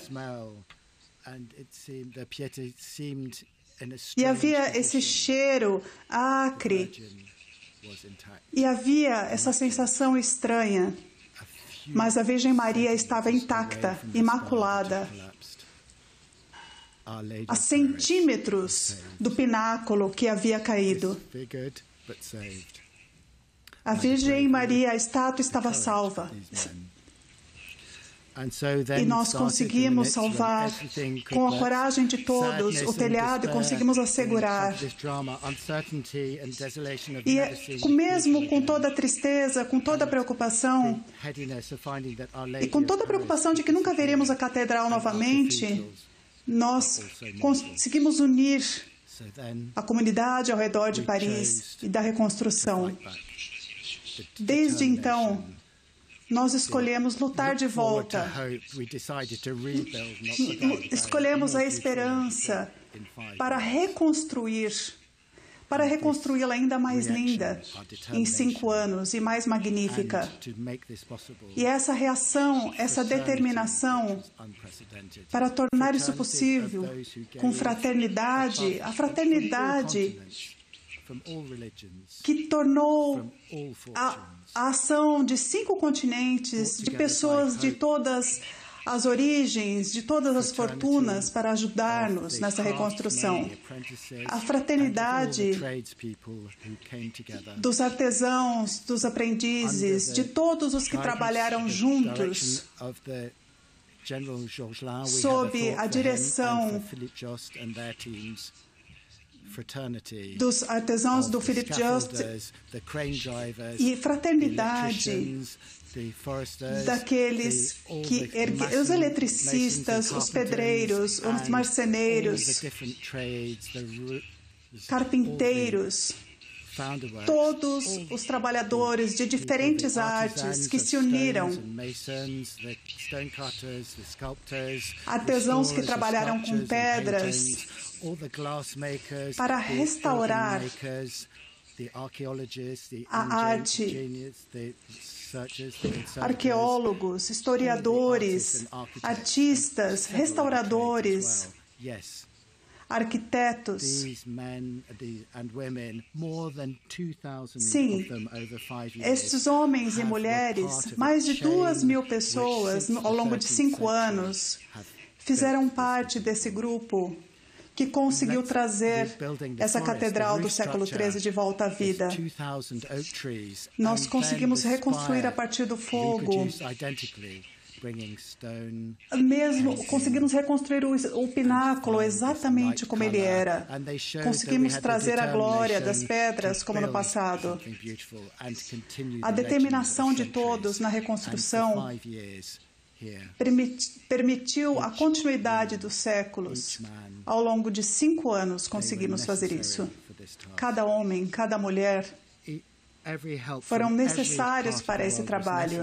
e havia esse cheiro acre. E havia essa sensação estranha, mas a Virgem Maria estava intacta, imaculada, a centímetros do pináculo que havia caído. A Virgem Maria, a estátua, estava salva. E nós conseguimos salvar, com a coragem de todos, o telhado e conseguimos assegurar. E mesmo com toda a tristeza, com toda a preocupação, e com toda a preocupação de que nunca veremos a catedral novamente, nós conseguimos unir a comunidade ao redor de Paris e da reconstrução. Desde então, nós escolhemos lutar de volta. Escolhemos a esperança para reconstruir, para reconstruí-la ainda mais linda em cinco anos e mais magnífica. E essa reação, essa determinação para tornar isso possível com fraternidade, a fraternidade que tornou a, a ação de cinco continentes, de pessoas de todas as origens de todas as fortunas para ajudar-nos nessa reconstrução. A fraternidade dos artesãos, dos aprendizes, de todos os que trabalharam juntos, sob a direção dos artesãos do Philip Just e fraternidade daqueles que ergue... os eletricistas, os pedreiros, os marceneiros, carpinteiros, todos os trabalhadores de diferentes artes que se uniram, artesãos que trabalharam com pedras, para restaurar a arte, arqueólogos, historiadores, artistas, restauradores, arquitetos. Sim, estes homens e mulheres, mais de duas mil pessoas ao longo de cinco anos, fizeram parte desse grupo que conseguiu trazer essa catedral do século treze de volta à vida. Nós conseguimos reconstruir a partir do fogo. Mesmo conseguimos reconstruir o, o pináculo exatamente como ele era. Conseguimos trazer a glória das pedras como no passado. A determinação de todos na reconstrução permitiu a continuidade dos séculos. Ao longo de cinco anos conseguimos fazer isso. Cada homem, cada mulher foram necessários para esse trabalho.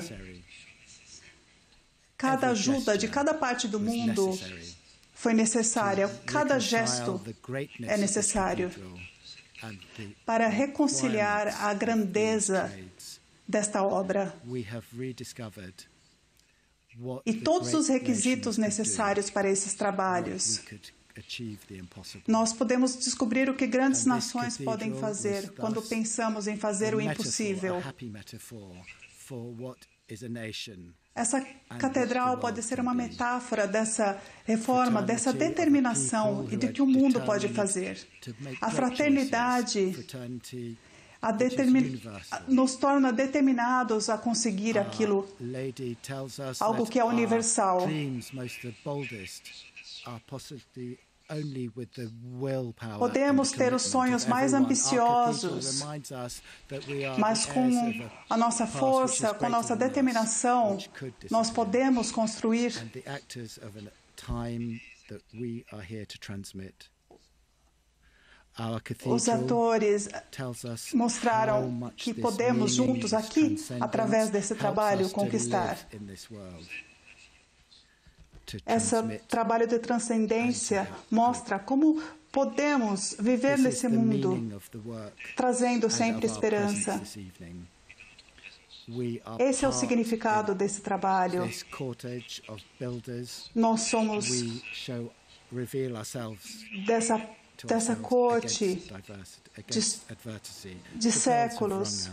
Cada ajuda de cada parte do mundo foi necessária. Cada gesto é necessário para reconciliar a grandeza desta obra e todos os requisitos necessários para esses trabalhos. Nós podemos descobrir o que grandes nações podem fazer quando pensamos em fazer o impossível. Essa catedral pode ser uma metáfora dessa reforma, dessa determinação e do que o mundo pode fazer. A fraternidade a determin... nos torna determinados a conseguir aquilo, algo que é universal. Podemos ter os sonhos mais ambiciosos, mas com a nossa força, com a nossa determinação, nós podemos construir Os atores mostraram que podemos juntos aqui, através desse trabalho, conquistar. Esse trabalho de transcendência mostra como podemos viver nesse mundo, trazendo sempre esperança. Esse é o significado desse trabalho. Nós somos dessa, dessa corte de, de séculos.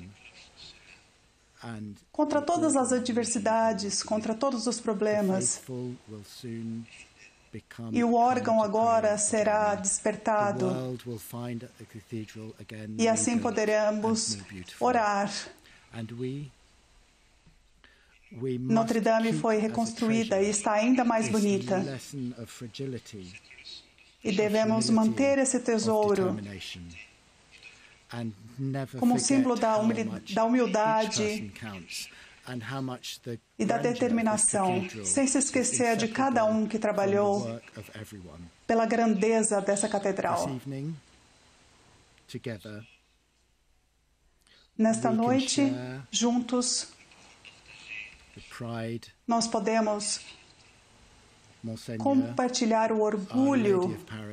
Contra todas as adversidades, contra todos os problemas. E o órgão agora será despertado. E assim poderemos orar. Notre Dame foi reconstruída e está ainda mais bonita. E devemos manter esse tesouro como símbolo da humildade e da determinação, sem se esquecer de cada um que trabalhou pela grandeza dessa catedral. Nesta noite, juntos, nós podemos compartilhar o orgulho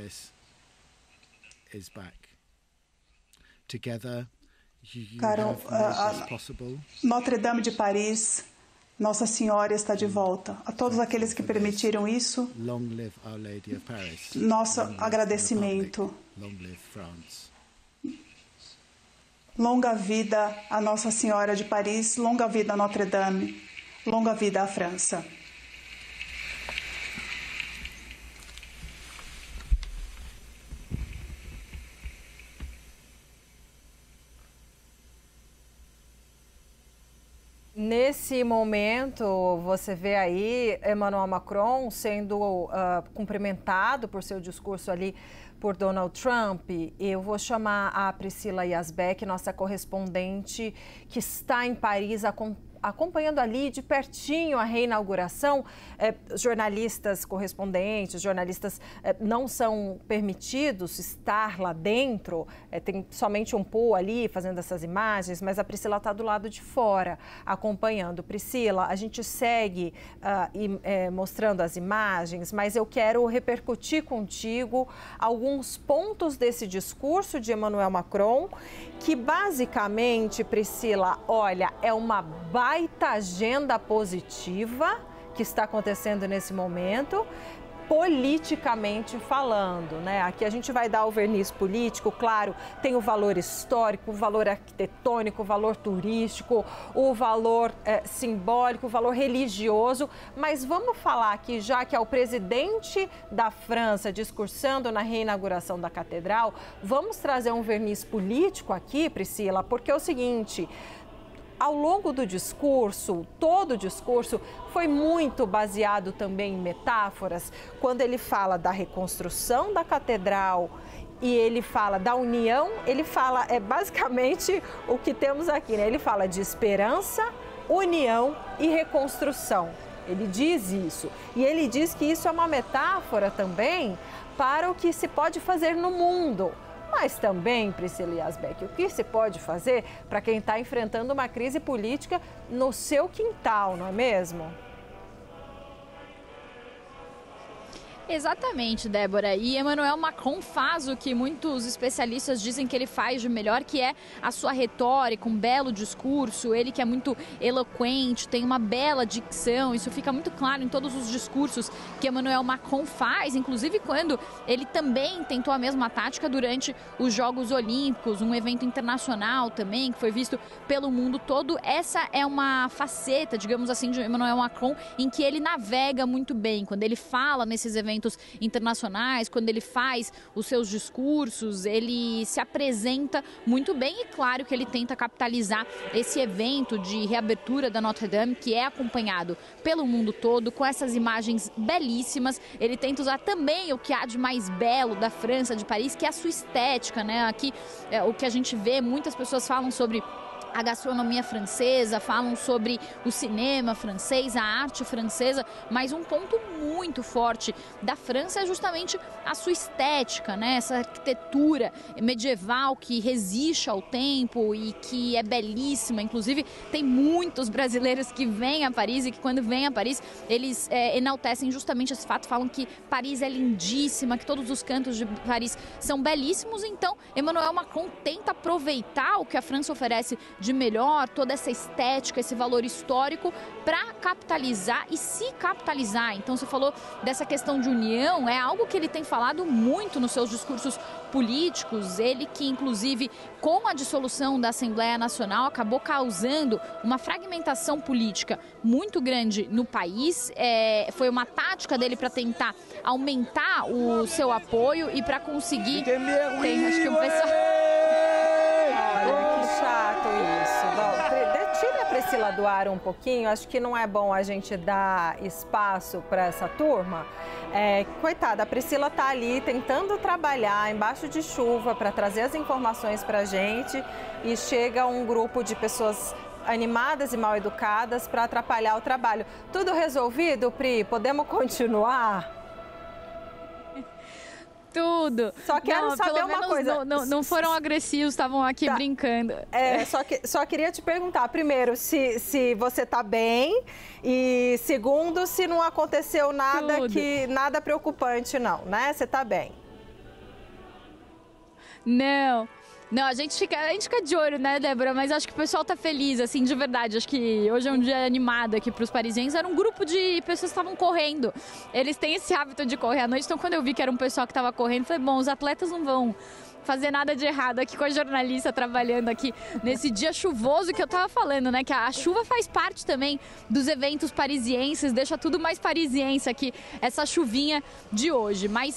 Caro, a, a Notre Dame de Paris, Nossa Senhora está de volta. A todos aqueles que permitiram isso, nosso agradecimento. Longa vida a Nossa Senhora de Paris, longa vida a Notre Dame, longa vida à França. nesse momento, você vê aí Emmanuel Macron sendo uh, cumprimentado por seu discurso ali por Donald Trump. Eu vou chamar a Priscila Yazbek, nossa correspondente, que está em Paris acompanhando ali de pertinho a reinauguração. É, jornalistas correspondentes, jornalistas é, não são permitidos estar lá dentro, é, tem somente um pool ali fazendo essas imagens, mas a Priscila está do lado de fora acompanhando. Priscila, a gente segue uh, e, é, mostrando as imagens, mas eu quero repercutir contigo alguns pontos desse discurso de Emmanuel Macron, que basicamente, Priscila, olha, é uma baita agenda positiva que está acontecendo nesse momento, politicamente falando, né? Aqui a gente vai dar o verniz político, claro, tem o valor histórico, o valor arquitetônico, o valor turístico, o valor é, simbólico, o valor religioso, mas vamos falar aqui, já que é o presidente da França discursando na reinauguração da catedral, vamos trazer um verniz político aqui, Priscila, porque é o seguinte: ao longo do discurso, todo o discurso foi muito baseado também em metáforas. Quando ele fala da reconstrução da catedral e ele fala da união, ele fala, é basicamente o que temos aqui, né? Ele fala de esperança, união e reconstrução. Ele diz isso. E ele diz que isso é uma metáfora também para o que se pode fazer no mundo. Mas também, Priscila Yazbek, o que se pode fazer para quem está enfrentando uma crise política no seu quintal, não é mesmo? Exatamente, Débora. E Emmanuel Macron faz o que muitos especialistas dizem que ele faz de melhor, que é a sua retórica, um belo discurso. Ele que é muito eloquente, tem uma bela dicção. Isso fica muito claro em todos os discursos que Emmanuel Macron faz, inclusive quando ele também tentou a mesma tática durante os Jogos Olímpicos, um evento internacional também, que foi visto pelo mundo todo. Essa é uma faceta, digamos assim, de Emmanuel Macron, em que ele navega muito bem. Quando ele fala nesses eventos internacionais, quando ele faz os seus discursos, ele se apresenta muito bem e claro que ele tenta capitalizar esse evento de reabertura da Notre Dame, que é acompanhado pelo mundo todo, com essas imagens belíssimas. Ele tenta usar também o que há de mais belo da França, de Paris, que é a sua estética, né? Aqui é, o que a gente vê, muitas pessoas falam sobre a gastronomia francesa, falam sobre o cinema francês, a arte francesa, mas um ponto muito forte da França é justamente a sua estética, né? Essa arquitetura medieval que resiste ao tempo e que é belíssima. Inclusive, tem muitos brasileiros que vêm a Paris e que quando vêm a Paris, eles é, enaltecem justamente esse fato, falam que Paris é lindíssima, que todos os cantos de Paris são belíssimos. Então, Emmanuel Macron tenta aproveitar o que a França oferece de melhor, toda essa estética, esse valor histórico, para capitalizar e se capitalizar. Então, você falou dessa questão de união, é algo que ele tem falado muito nos seus discursos políticos. Ele que, inclusive, com a dissolução da Assembleia Nacional, acabou causando uma fragmentação política muito grande no país. É, foi uma tática dele para tentar aumentar o seu apoio e para conseguir... Tem, acho que o pessoal... Olha, que chato isso. Bom, tira a Priscila do ar um pouquinho. Acho que não é bom a gente dar espaço para essa turma. É, coitada, a Priscila está ali tentando trabalhar embaixo de chuva para trazer as informações para a gente e chega um grupo de pessoas animadas e mal educadas para atrapalhar o trabalho. Tudo resolvido, Pri? Podemos continuar? Tudo. Só quero não, saber uma coisa. Não, não, não foram agressivos, estavam aqui tá. brincando. É, só, que, só queria te perguntar, primeiro, se, se você está bem e, segundo, se não aconteceu nada, que, nada preocupante, não, né? Você está bem? Não. Não, a gente, fica, a gente fica de olho, né, Débora? Mas acho que o pessoal tá feliz, assim, de verdade. Acho que hoje é um dia animado aqui pros parisienses. Era um grupo de pessoas que estavam correndo. Eles têm esse hábito de correr à noite. Então, quando eu vi que era um pessoal que estava correndo, eu falei, bom, os atletas não vão fazer nada de errado aqui com a jornalista trabalhando aqui nesse dia chuvoso que eu tava falando, né? Que a chuva faz parte também dos eventos parisienses, deixa tudo mais parisiense aqui, essa chuvinha de hoje. Mas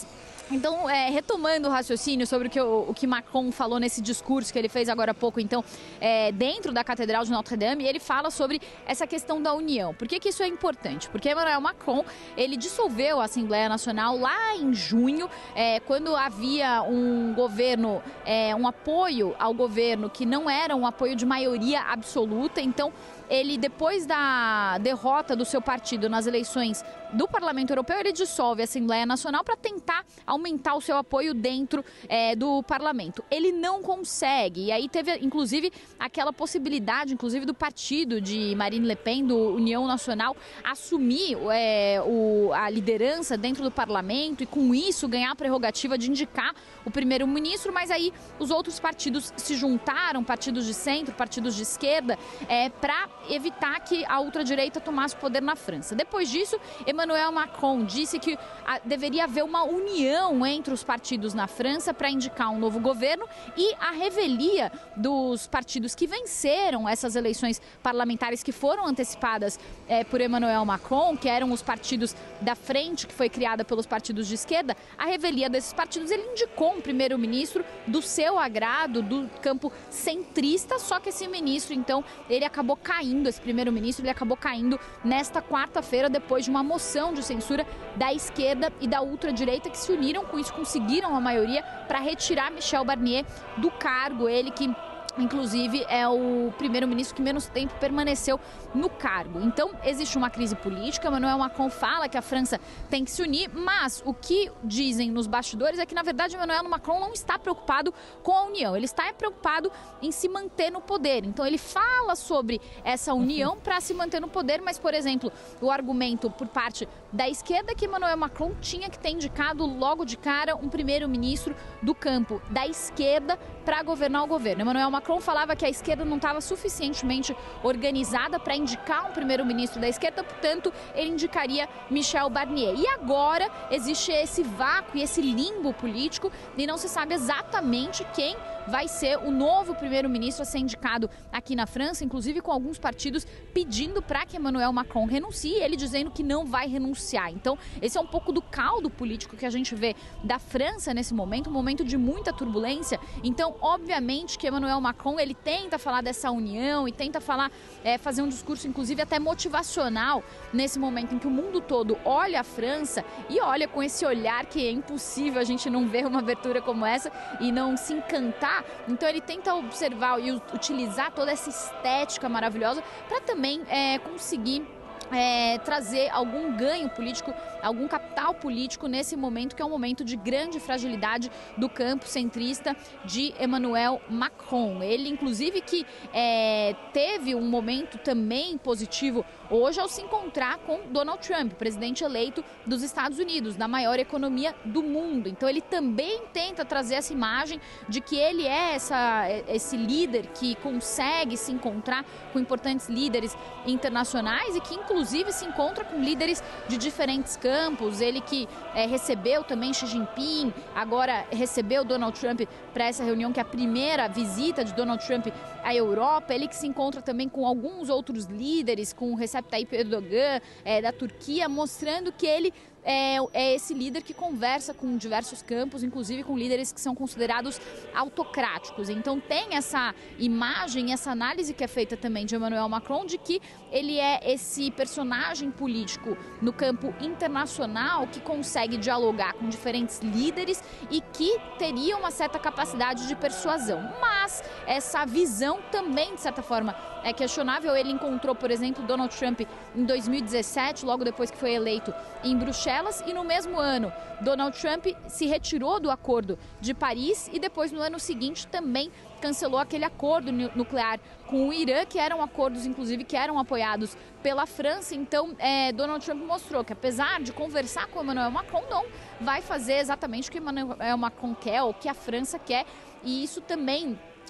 Então, é, retomando o raciocínio sobre o que, o, o que Macron falou nesse discurso que ele fez agora há pouco, então, é, dentro da Catedral de Notre-Dame, ele fala sobre essa questão da união. Por que que isso é importante? Porque Emmanuel Macron, ele dissolveu a Assembleia Nacional lá em junho, é, quando havia um governo, é, um apoio ao governo que não era um apoio de maioria absoluta. Então, ele, depois da derrota do seu partido nas eleições do Parlamento Europeu, ele dissolve a Assembleia Nacional para tentar aumentar o seu apoio dentro é, do parlamento. Ele não consegue, e aí teve inclusive aquela possibilidade, inclusive do partido de Marine Le Pen, do União Nacional, assumir é, o, a liderança dentro do parlamento e com isso ganhar a prerrogativa de indicar o primeiro-ministro, mas aí os outros partidos se juntaram, partidos de centro, partidos de esquerda, é, para evitar que a ultradireita tomasse o poder na França. Depois disso, Emmanuel Macron disse que a, deveria haver uma união entre os partidos na França para indicar um novo governo, e a revelia dos partidos que venceram essas eleições parlamentares que foram antecipadas é, por Emmanuel Macron, que eram os partidos da frente, que foi criada pelos partidos de esquerda, a revelia desses partidos, ele indicou um primeiro-ministro do seu agrado, do campo centrista, só que esse ministro, então, ele acabou caindo, esse primeiro-ministro, ele acabou caindo nesta quarta-feira, depois de uma moção de censura da esquerda e da ultradireita, que se uniram com isso, conseguiram a maioria para retirar Michel Barnier do cargo, ele que inclusive é o primeiro-ministro que menos tempo permaneceu no cargo. Então, existe uma crise política. Emmanuel Macron fala que a França tem que se unir, mas o que dizem nos bastidores é que, na verdade, Emmanuel Macron não está preocupado com a união. Ele está preocupado em se manter no poder. Então, ele fala sobre essa união para se manter no poder, mas, por exemplo, o argumento por parte da esquerda é que Emmanuel Macron tinha que ter indicado logo de cara um primeiro-ministro do campo da esquerda para governar o governo. Emmanuel Macron falava que a esquerda não estava suficientemente organizada para indicar um primeiro-ministro da esquerda, portanto, ele indicaria Michel Barnier. E agora existe esse vácuo e esse limbo político e não se sabe exatamente quem vai ser o novo primeiro-ministro a ser indicado aqui na França, inclusive com alguns partidos pedindo para que Emmanuel Macron renuncie, ele dizendo que não vai renunciar. Então, esse é um pouco do caldo político que a gente vê da França nesse momento, um momento de muita turbulência. Então, obviamente que Emmanuel Macron, ele tenta falar dessa união e tenta falar, é, fazer um discurso, inclusive, até motivacional nesse momento em que o mundo todo olha a França e olha com esse olhar que é impossível a gente não ver uma abertura como essa e não se encantar. Então ele tenta observar e utilizar toda essa estética maravilhosa para também é, conseguir É, trazer algum ganho político, algum capital político nesse momento, que é um momento de grande fragilidade do campo centrista de Emmanuel Macron. Ele, inclusive, que é, teve um momento também positivo hoje ao se encontrar com Donald Trump, presidente eleito dos Estados Unidos, da maior economia do mundo. Então ele também tenta trazer essa imagem de que ele é essa, esse líder que consegue se encontrar com importantes líderes internacionais e que, inclusive, Inclusive se encontra com líderes de diferentes campos, ele que é, recebeu também Xi Jinping, agora recebeu Donald Trump para essa reunião, que é a primeira visita de Donald Trump à Europa, ele que se encontra também com alguns outros líderes, com o Recep Tayyip Erdogan é, da Turquia, mostrando que ele É, é esse líder que conversa com diversos campos, inclusive com líderes que são considerados autocráticos. Então tem essa imagem, essa análise que é feita também de Emmanuel Macron, de que ele é esse personagem político no campo internacional que consegue dialogar com diferentes líderes e que teria uma certa capacidade de persuasão. Mas essa visão também, de certa forma, é questionável. Ele encontrou, por exemplo, Donald Trump em dois mil e dezessete, logo depois que foi eleito em Bruxelas, e no mesmo ano Donald Trump se retirou do Acordo de Paris e depois, no ano seguinte, também cancelou aquele acordo nuclear com o Irã, que eram acordos, inclusive, que eram apoiados pela França. Então, é, Donald Trump mostrou que, apesar de conversar com Emmanuel Macron, não vai fazer exatamente o que Emmanuel Macron quer ou o que a França quer, e isso também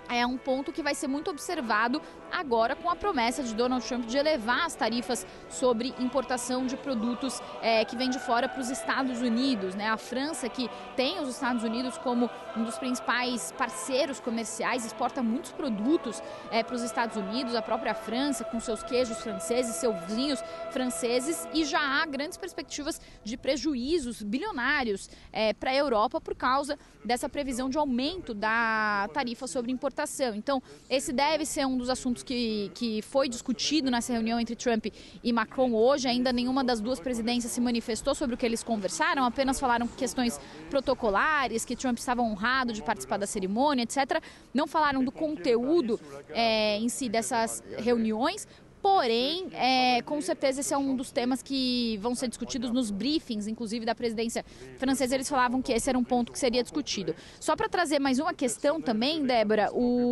é um ponto que vai ser muito observado agora com a promessa de Donald Trump de elevar as tarifas sobre importação de produtos é, que vêm de fora para os Estados Unidos, né? A França, que tem os Estados Unidos como um dos principais parceiros comerciais, exporta muitos produtos é, para os Estados Unidos, a própria França com seus queijos franceses, seus vinhos franceses, e já há grandes perspectivas de prejuízos bilionários é, para a Europa por causa dessa previsão de aumento da tarifa sobre importação. Então, esse deve ser um dos assuntos que, que foi discutido nessa reunião entre Trump e Macron hoje. Ainda nenhuma das duas presidências se manifestou sobre o que eles conversaram, apenas falaram questões protocolares, que Trump estava honrado de participar da cerimônia, etcétera. Não falaram do conteúdo é, em si dessas reuniões. Porém, é, com certeza esse é um dos temas que vão ser discutidos nos briefings, inclusive da presidência francesa. Eles falavam que esse era um ponto que seria discutido. Só para trazer mais uma questão também, Débora,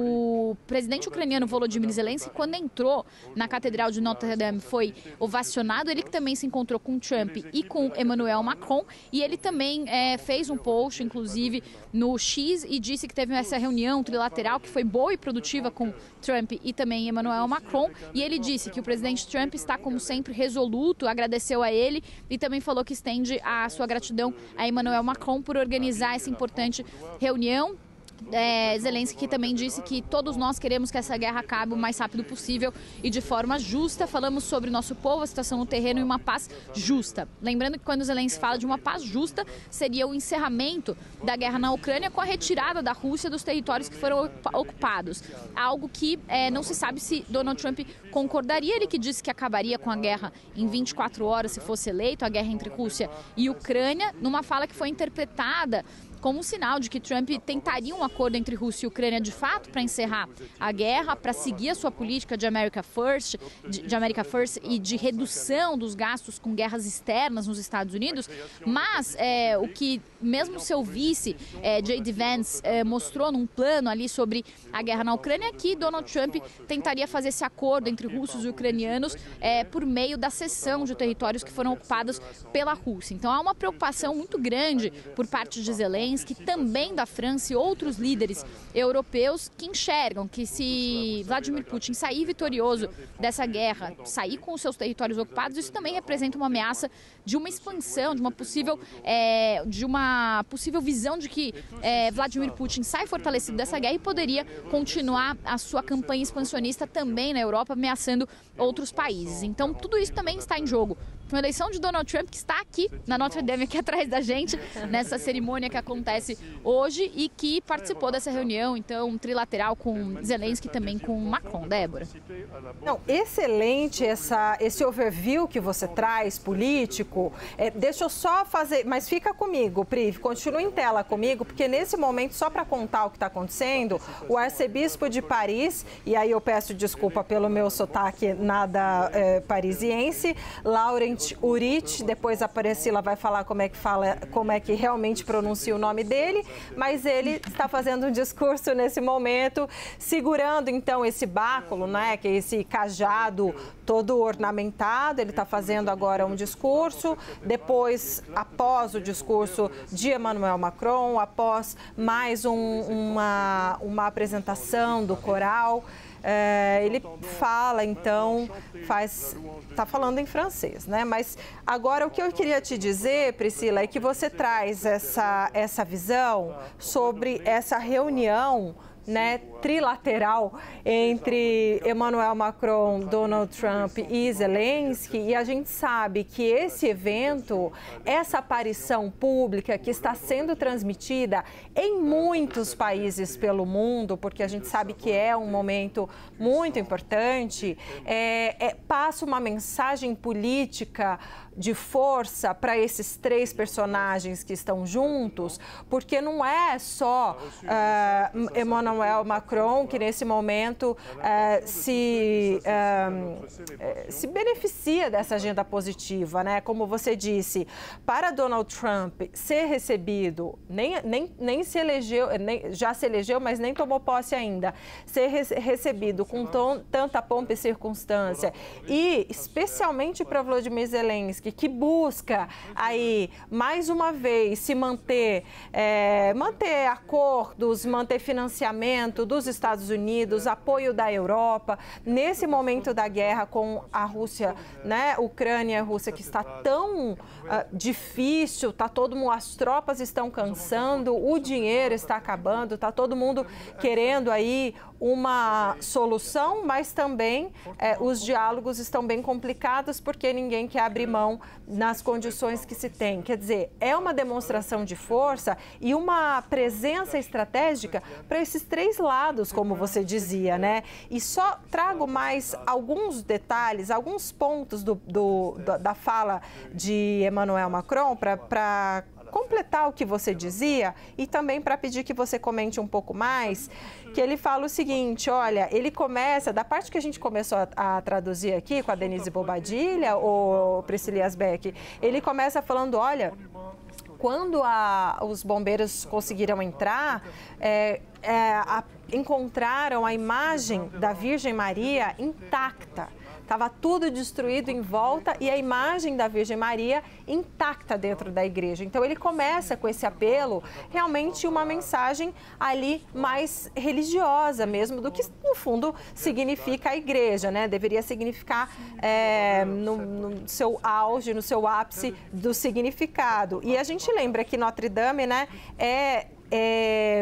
o presidente ucraniano Volodymyr Zelensky, quando entrou na Catedral de Notre Dame, foi ovacionado. Ele que também se encontrou com Trump e com Emmanuel Macron, e ele também é, fez um post, inclusive, no X, e disse que teve essa reunião trilateral que foi boa e produtiva com Trump e também Emmanuel Macron, e ele disse que o presidente Trump está, como sempre, resoluto, agradeceu a ele e também falou que estende a sua gratidão a Emmanuel Macron por organizar essa importante reunião. É, Zelensky também disse que todos nós queremos que essa guerra acabe o mais rápido possível e de forma justa. Falamos sobre o nosso povo, a situação no terreno e uma paz justa. Lembrando que quando Zelensky fala de uma paz justa, seria o encerramento da guerra na Ucrânia com a retirada da Rússia dos territórios que foram ocupados. Algo que é, não se sabe se Donald Trump concordaria. Ele que disse que acabaria com a guerra em vinte e quatro horas se fosse eleito, a guerra entre Rússia e Ucrânia, numa fala que foi interpretada como um sinal de que Trump tentaria um acordo entre Rússia e Ucrânia de fato para encerrar a guerra, para seguir a sua política de America First, de, de America First e de redução dos gastos com guerras externas nos Estados Unidos. Mas é, o que mesmo seu vice, é, J D Vance, é, mostrou num plano ali sobre a guerra na Ucrânia é que Donald Trump tentaria fazer esse acordo entre russos e ucranianos é, por meio da cessão de territórios que foram ocupados pela Rússia. Então há uma preocupação muito grande por parte de Zelensky, que também da França e outros líderes europeus que enxergam que se Vladimir Putin sair vitorioso dessa guerra, sair com os seus territórios ocupados, isso também representa uma ameaça de uma expansão, de uma possível, é, de uma possível visão de que é, Vladimir Putin sai fortalecido dessa guerra e poderia continuar a sua campanha expansionista também na Europa, ameaçando outros países. Então, tudo isso também está em jogo. Uma eleição de Donald Trump que está aqui na Notre Dame, aqui atrás da gente, nessa cerimônia que acontece hoje e que participou dessa reunião, então, trilateral com Zelensky e também com Macron. Débora. Não, excelente essa, esse overview que você traz, político. É, deixa eu só fazer, mas fica comigo, Pri, continua em tela comigo, porque nesse momento, só para contar o que está acontecendo, o arcebispo de Paris, e aí eu peço desculpa pelo meu sotaque nada é, parisiense, Laurent Urich, depois a Priscila vai falar como é que fala, como é que realmente pronuncia o nome dele, mas ele está fazendo um discurso nesse momento, segurando então esse báculo, né, que é esse cajado todo ornamentado. Ele está fazendo agora um discurso, depois, após o discurso de Emmanuel Macron, após mais um, uma, uma apresentação do coral, É, ele fala, então, faz, está falando em francês, né? Mas agora o que eu queria te dizer, Priscila, é que você traz essa, essa visão sobre essa reunião, né, trilateral entre Emmanuel Macron, Donald Trump e Zelensky, e a gente sabe que esse evento, essa aparição pública que está sendo transmitida em muitos países pelo mundo, porque a gente sabe que é um momento muito importante, é, é, passa uma mensagem política de força para esses três personagens que estão juntos, porque não é só uh, Emmanuel Macron que nesse momento uh, se, uh, se beneficia dessa agenda positiva, né? Como você disse, para Donald Trump ser recebido, nem, nem, nem se elegeu, nem, já se elegeu, mas nem tomou posse ainda, ser re recebido com tom, tanta pompa e circunstância, e especialmente para Volodymyr Zelensky, que busca aí, mais uma vez, se manter, é, manter acordos, manter financiamento engajamento dos Estados Unidos, apoio da Europa, nesse momento da guerra com a Rússia, né, Ucrânia e Rússia, que está tão uh, difícil, tá todo mundo, as tropas estão cansando, o dinheiro está acabando, está todo mundo querendo aí uma solução, mas também eh, os diálogos estão bem complicados porque ninguém quer abrir mão nas condições que se tem. Quer dizer, é uma demonstração de força e uma presença estratégica para esses três lados, como você dizia, né? E só trago mais alguns detalhes, alguns pontos do, do, da fala de Emmanuel Macron para completar o que você dizia e também para pedir que você comente um pouco mais, que ele fala o seguinte, olha, ele começa, da parte que a gente começou a, a traduzir aqui com a Denise Bobadilha, ou Priscila Yasbeck, ele começa falando, olha, quando a, os bombeiros conseguiram entrar, é, é, a, encontraram a imagem da Virgem Maria intacta. Estava tudo destruído em volta e a imagem da Virgem Maria intacta dentro da igreja. Então, ele começa com esse apelo, realmente uma mensagem ali mais religiosa mesmo, do que, no fundo, significa a igreja, né? Deveria significar é, no, no seu auge, no seu ápice do significado. E a gente lembra que Notre Dame, né, é... é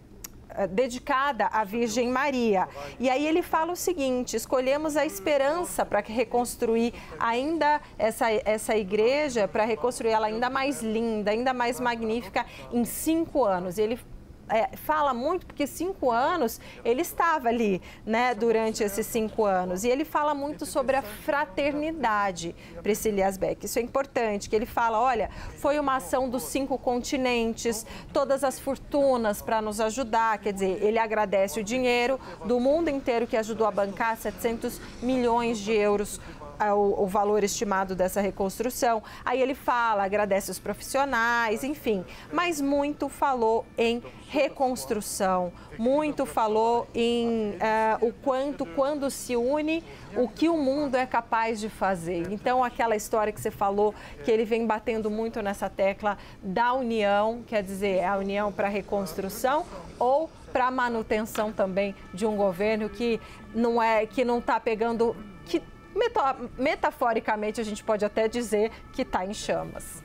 dedicada à Virgem Maria. E aí ele fala o seguinte, escolhemos a esperança para reconstruir ainda essa, essa igreja, para reconstruir ela ainda mais linda, ainda mais magnífica em cinco anos. E ele É, fala muito porque cinco anos ele estava ali, né, durante esses cinco anos. E ele fala muito sobre a fraternidade, Priscila Yasbeck. Isso é importante, que ele fala, olha, foi uma ação dos cinco continentes, todas as fortunas para nos ajudar. Quer dizer, ele agradece o dinheiro do mundo inteiro que ajudou a bancar setecentos milhões de euros. O, o valor estimado dessa reconstrução. Aí ele fala, agradece os profissionais, enfim, mas muito falou em reconstrução, muito falou em uh, o quanto, quando se une, o que o mundo é capaz de fazer. Então, aquela história que você falou, que ele vem batendo muito nessa tecla da união, quer dizer, a união para a reconstrução ou para a manutenção também de um governo que não é, que não está pegando, que metaforicamente, a gente pode até dizer que está em chamas.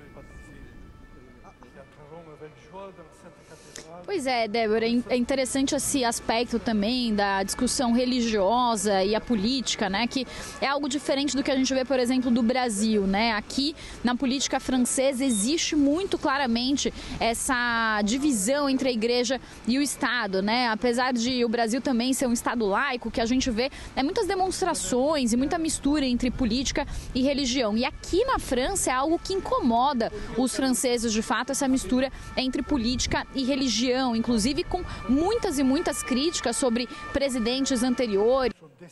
Pois é, Débora, é interessante esse aspecto também da discussão religiosa e a política, né, que é algo diferente do que a gente vê, por exemplo, do Brasil, né? Aqui, na política francesa, existe muito claramente essa divisão entre a igreja e o Estado, né? Apesar de o Brasil também ser um Estado laico, que a gente vê é muitas demonstrações e muita mistura entre política e religião. E aqui na França é algo que incomoda os franceses, de fato, essa mistura entre política e religião, inclusive com muitas e muitas críticas sobre presidentes anteriores.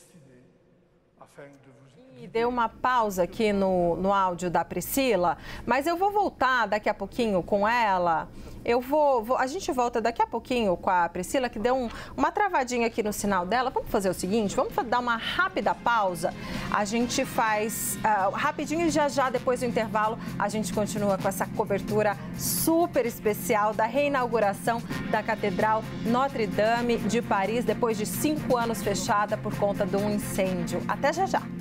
E deu uma pausa aqui no, no áudio da Priscila, mas eu vou voltar daqui a pouquinho com ela. Eu vou, vou, a gente volta daqui a pouquinho com a Priscila, que deu um, uma travadinha aqui no sinal dela. Vamos fazer o seguinte, vamos dar uma rápida pausa. A gente faz uh, rapidinho e já já, depois do intervalo, a gente continua com essa cobertura super especial da reinauguração da Catedral Notre Dame de Paris, depois de cinco anos fechada por conta de um incêndio. Até já já.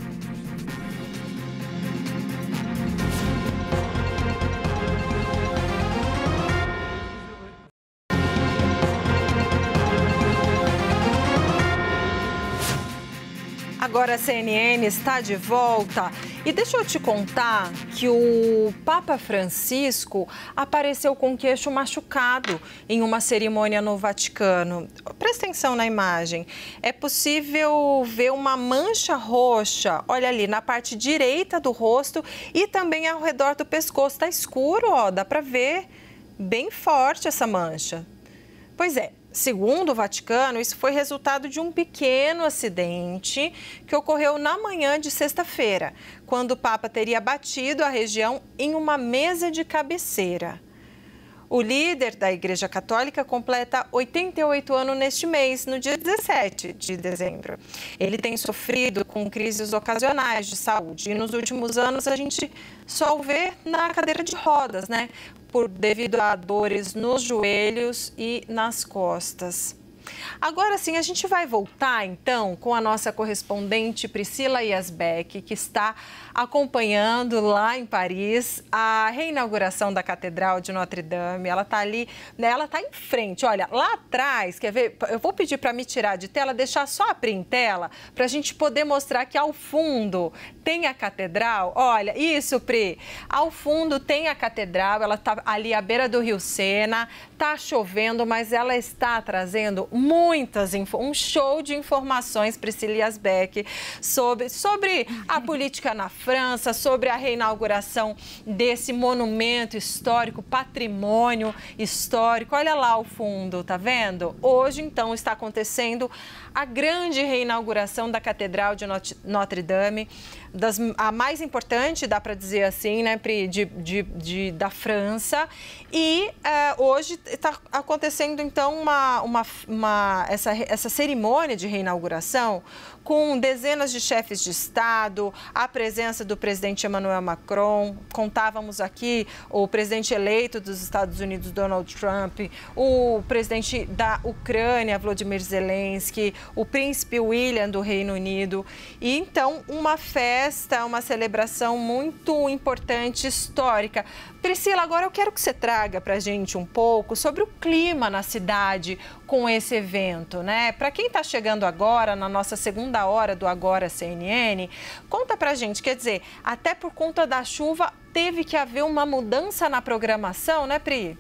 Agora a C N N está de volta e deixa eu te contar que o Papa Francisco apareceu com o queixo machucado em uma cerimônia no Vaticano. Presta atenção na imagem. É possível ver uma mancha roxa, olha ali, na parte direita do rosto e também ao redor do pescoço. Está escuro, ó, dá para ver bem forte essa mancha. Pois é. Segundo o Vaticano, isso foi resultado de um pequeno acidente que ocorreu na manhã de sexta-feira, quando o Papa teria batido a região em uma mesa de cabeceira. O líder da Igreja Católica completa oitenta e oito anos neste mês, no dia dezessete de dezembro. Ele tem sofrido com crises ocasionais de saúde e nos últimos anos a gente só o vê na cadeira de rodas, né? Por devido a dores nos joelhos e nas costas. Agora sim, a gente vai voltar então com a nossa correspondente Priscila Yazbek, que está acompanhando lá em Paris a reinauguração da Catedral de Notre-Dame. Ela está ali, né, ela está em frente. Olha, lá atrás, quer ver? Eu vou pedir para me tirar de tela, deixar só abrir em tela, para a gente poder mostrar que ao fundo tem a Catedral. Olha, isso, Pri. Ao fundo tem a Catedral, ela está ali à beira do Rio Sena, está chovendo, mas ela está trazendo muitas, um show de informações, Priscila Yazbek, sobre, sobre a política na França, sobre a reinauguração desse monumento histórico, patrimônio histórico. Olha lá ao fundo, tá vendo? Hoje, então, está acontecendo a grande reinauguração da Catedral de Notre-Dame, das, a mais importante, dá para dizer assim, né, Pri, de, de, de, da França. E uh, hoje está acontecendo, então, uma, uma, uma, essa, essa cerimônia de reinauguração com dezenas de chefes de Estado, a presença do presidente Emmanuel Macron, contávamos aqui o presidente eleito dos Estados Unidos, Donald Trump, o presidente da Ucrânia, Volodymyr Zelensky, o príncipe William do Reino Unido. E então, uma festa, uma celebração muito importante, histórica. Priscila, agora eu quero que você traga para a gente um pouco sobre o clima na cidade com esse evento, né? Para quem está chegando agora, na nossa segunda hora do Agora C N N, conta para a gente, quer dizer, até por conta da chuva, teve que haver uma mudança na programação, né, Pri?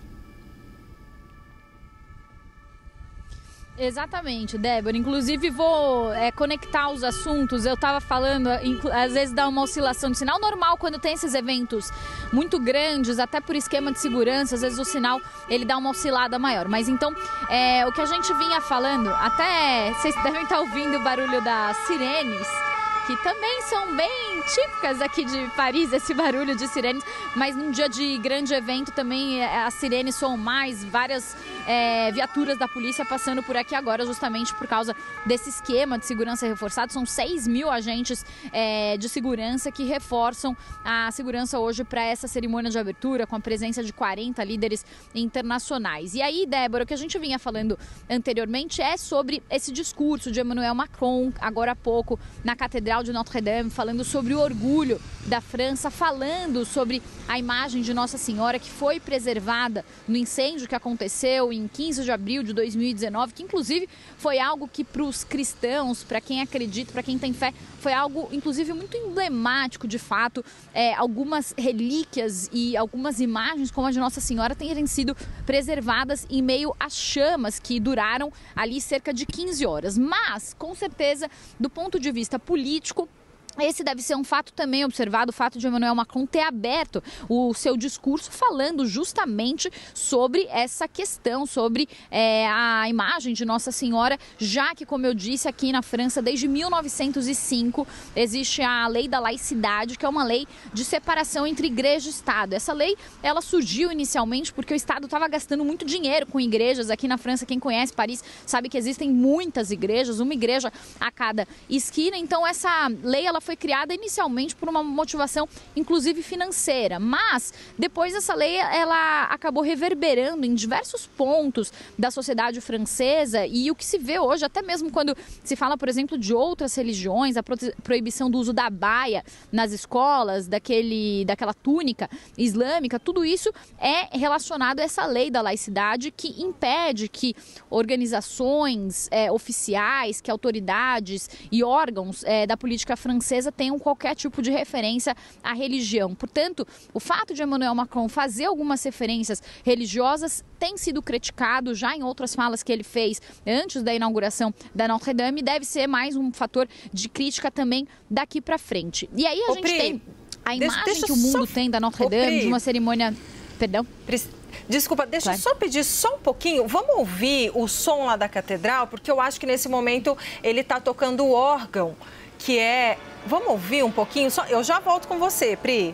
Exatamente, Débora. Inclusive, vou é, conectar os assuntos. Eu estava falando, às vezes dá uma oscilação de sinal normal quando tem esses eventos muito grandes, até por esquema de segurança, às vezes o sinal ele dá uma oscilada maior. Mas então, é, o que a gente vinha falando, até vocês devem estar ouvindo o barulho das sirenes, que também são bem típicas aqui de Paris, esse barulho de sirenes, mas num dia de grande evento também as sirenes soam mais, várias é, viaturas da polícia passando por aqui agora, justamente por causa desse esquema de segurança reforçado. São seis mil agentes é, de segurança que reforçam a segurança hoje para essa cerimônia de abertura, com a presença de quarenta líderes internacionais. E aí, Débora, o que a gente vinha falando anteriormente é sobre esse discurso de Emmanuel Macron, agora há pouco, na Catedral de Notre-Dame, falando sobre o orgulho da França, falando sobre a imagem de Nossa Senhora que foi preservada no incêndio que aconteceu em quinze de abril de dois mil e dezenove, que inclusive foi algo que para os cristãos, para quem acredita, para quem tem fé, foi algo inclusive muito emblemático de fato, é, algumas relíquias e algumas imagens como a de Nossa Senhora terem sido preservadas em meio às chamas que duraram ali cerca de quinze horas. Mas, com certeza, do ponto de vista político, esse deve ser um fato também observado, o fato de Emmanuel Macron ter aberto o seu discurso falando justamente sobre essa questão, sobre é, a imagem de Nossa Senhora, já que, como eu disse, aqui na França, desde mil novecentos e cinco, existe a lei da laicidade, que é uma lei de separação entre igreja e Estado. Essa lei, ela surgiu inicialmente porque o Estado estava gastando muito dinheiro com igrejas. Aqui na França, quem conhece Paris sabe que existem muitas igrejas, uma igreja a cada esquina. Então, essa lei, ela foi criada inicialmente por uma motivação, inclusive financeira, mas depois essa lei ela acabou reverberando em diversos pontos da sociedade francesa, e o que se vê hoje, até mesmo quando se fala, por exemplo, de outras religiões, a proibição do uso da baia nas escolas, daquele, daquela túnica islâmica, tudo isso é relacionado a essa lei da laicidade que impede que organizações é, oficiais, que autoridades e órgãos é, da política francesa tenham qualquer tipo de referência à religião. Portanto, o fato de Emmanuel Macron fazer algumas referências religiosas tem sido criticado já em outras falas que ele fez antes da inauguração da Notre-Dame, deve ser mais um fator de crítica também daqui para frente. E aí a Ô, gente Pri, tem a deixa, imagem deixa que o mundo só... tem da Notre-Dame, de uma cerimônia... Perdão? Desculpa, deixa claro. eu só pedir só um pouquinho. Vamos ouvir o som lá da catedral, porque eu acho que nesse momento ele está tocando o órgão, que é... Vamos ouvir um pouquinho? Só... Eu já volto com você, Pri.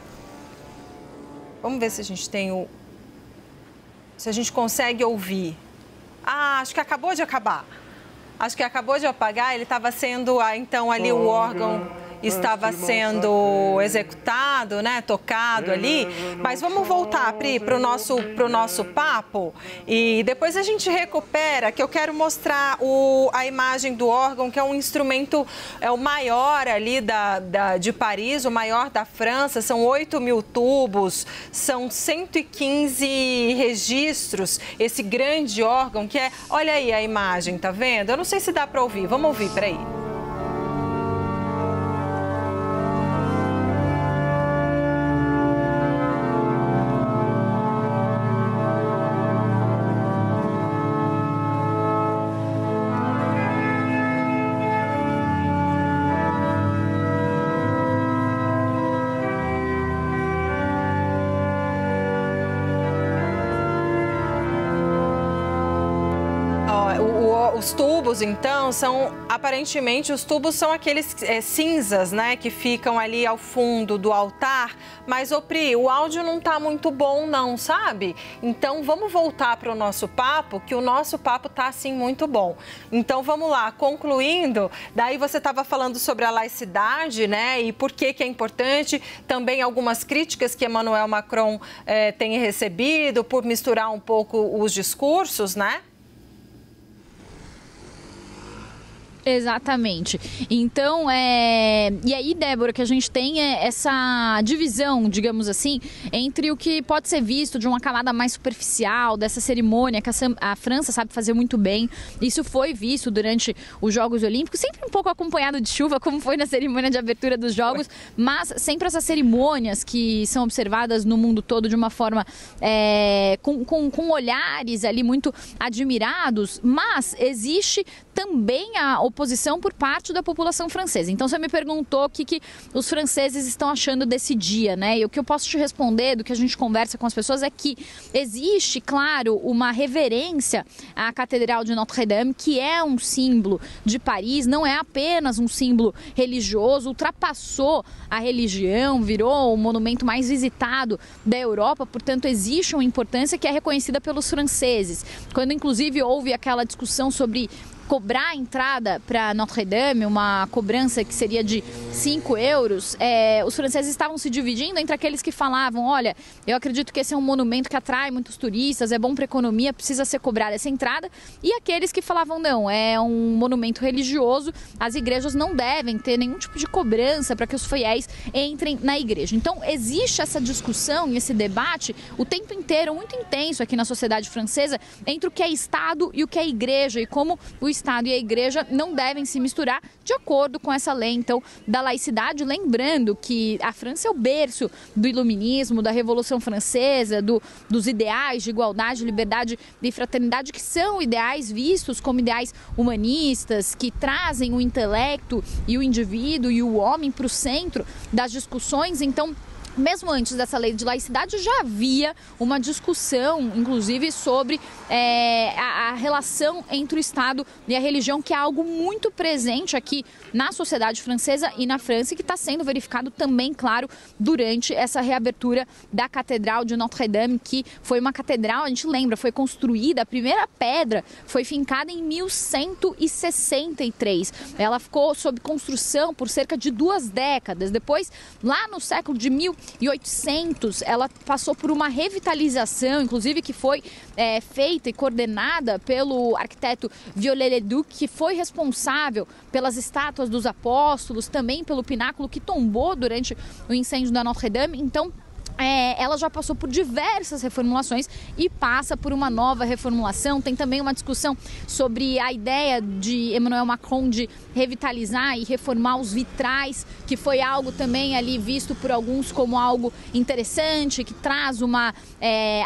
Vamos ver se a gente tem o... Se a gente consegue ouvir. Ah, acho que acabou de acabar. Acho que acabou de apagar. Ele estava sendo, ah, então, ali o órgão estava sendo executado, né, tocado ali. Mas vamos voltar, Pri, para o nosso, pro nosso papo e depois a gente recupera, que eu quero mostrar o, a imagem do órgão, que é um instrumento, é o maior ali da, da, de Paris, o maior da França, são oito mil tubos, são cento e quinze registros, esse grande órgão que é, olha aí a imagem, tá vendo? Eu não sei se dá para ouvir, vamos ouvir, peraí. Os tubos, então, são, aparentemente, os tubos são aqueles é, cinzas, né, que ficam ali ao fundo do altar. Mas, ô Pri, o áudio não tá muito bom, não, sabe? Então, vamos voltar para o nosso papo, que o nosso papo tá, assim, muito bom. Então, vamos lá, concluindo, daí você estava falando sobre a laicidade, né, e por que que é importante, também algumas críticas que Emmanuel Macron é, tem recebido por misturar um pouco os discursos, né? Exatamente. Então, é... e aí, Débora, que a gente tem é essa divisão, digamos assim, entre o que pode ser visto de uma camada mais superficial, dessa cerimônia que a, a França sabe fazer muito bem. Isso foi visto durante os Jogos Olímpicos, sempre um pouco acompanhado de chuva, como foi na cerimônia de abertura dos Jogos, mas sempre essas cerimônias que são observadas no mundo todo de uma forma é... com, com, com olhares ali muito admirados, mas existe também a oposição por parte da população francesa. Então, você me perguntou o que, que os franceses estão achando desse dia, né? E o que eu posso te responder, do que a gente conversa com as pessoas, é que existe, claro, uma reverência à Catedral de Notre-Dame, que é um símbolo de Paris, não é apenas um símbolo religioso, ultrapassou a religião, virou o monumento mais visitado da Europa, portanto, existe uma importância que é reconhecida pelos franceses. Quando, inclusive, houve aquela discussão sobre cobrar a entrada para Notre-Dame, uma cobrança que seria de cinco euros, é, os franceses estavam se dividindo entre aqueles que falavam, olha, eu acredito que esse é um monumento que atrai muitos turistas, é bom para a economia, precisa ser cobrada essa entrada, e aqueles que falavam, não, é um monumento religioso, as igrejas não devem ter nenhum tipo de cobrança para que os fiéis entrem na igreja. Então, existe essa discussão e esse debate o tempo inteiro, muito intenso aqui na sociedade francesa, entre o que é Estado e o que é igreja, e como o Estado e a Igreja não devem se misturar de acordo com essa lei, então, da laicidade. Lembrando que a França é o berço do iluminismo, da Revolução Francesa, do, dos ideais de igualdade, liberdade e fraternidade, que são ideais vistos como ideais humanistas, que trazem o intelecto e o indivíduo e o homem para o centro das discussões. Então, mesmo antes dessa lei de laicidade, já havia uma discussão, inclusive, sobre é, a, a relação entre o Estado e a religião, que é algo muito presente aqui na sociedade francesa e na França, e que está sendo verificado também, claro, durante essa reabertura da Catedral de Notre-Dame, que foi uma catedral, a gente lembra, foi construída, a primeira pedra foi fincada em mil cento e sessenta e três. Ela ficou sob construção por cerca de duas décadas. Depois, lá no século de mil e oitocentos, ela passou por uma revitalização, inclusive que foi é, feita e coordenada pelo arquiteto Viollet-le-Duc, que foi responsável pelas estátuas dos apóstolos, também pelo pináculo que tombou durante o incêndio da Notre-Dame. Então, É, ela já passou por diversas reformulações e passa por uma nova reformulação. Tem também uma discussão sobre a ideia de Emmanuel Macron de revitalizar e reformar os vitrais, que foi algo também ali visto por alguns como algo interessante, que traz uma, é,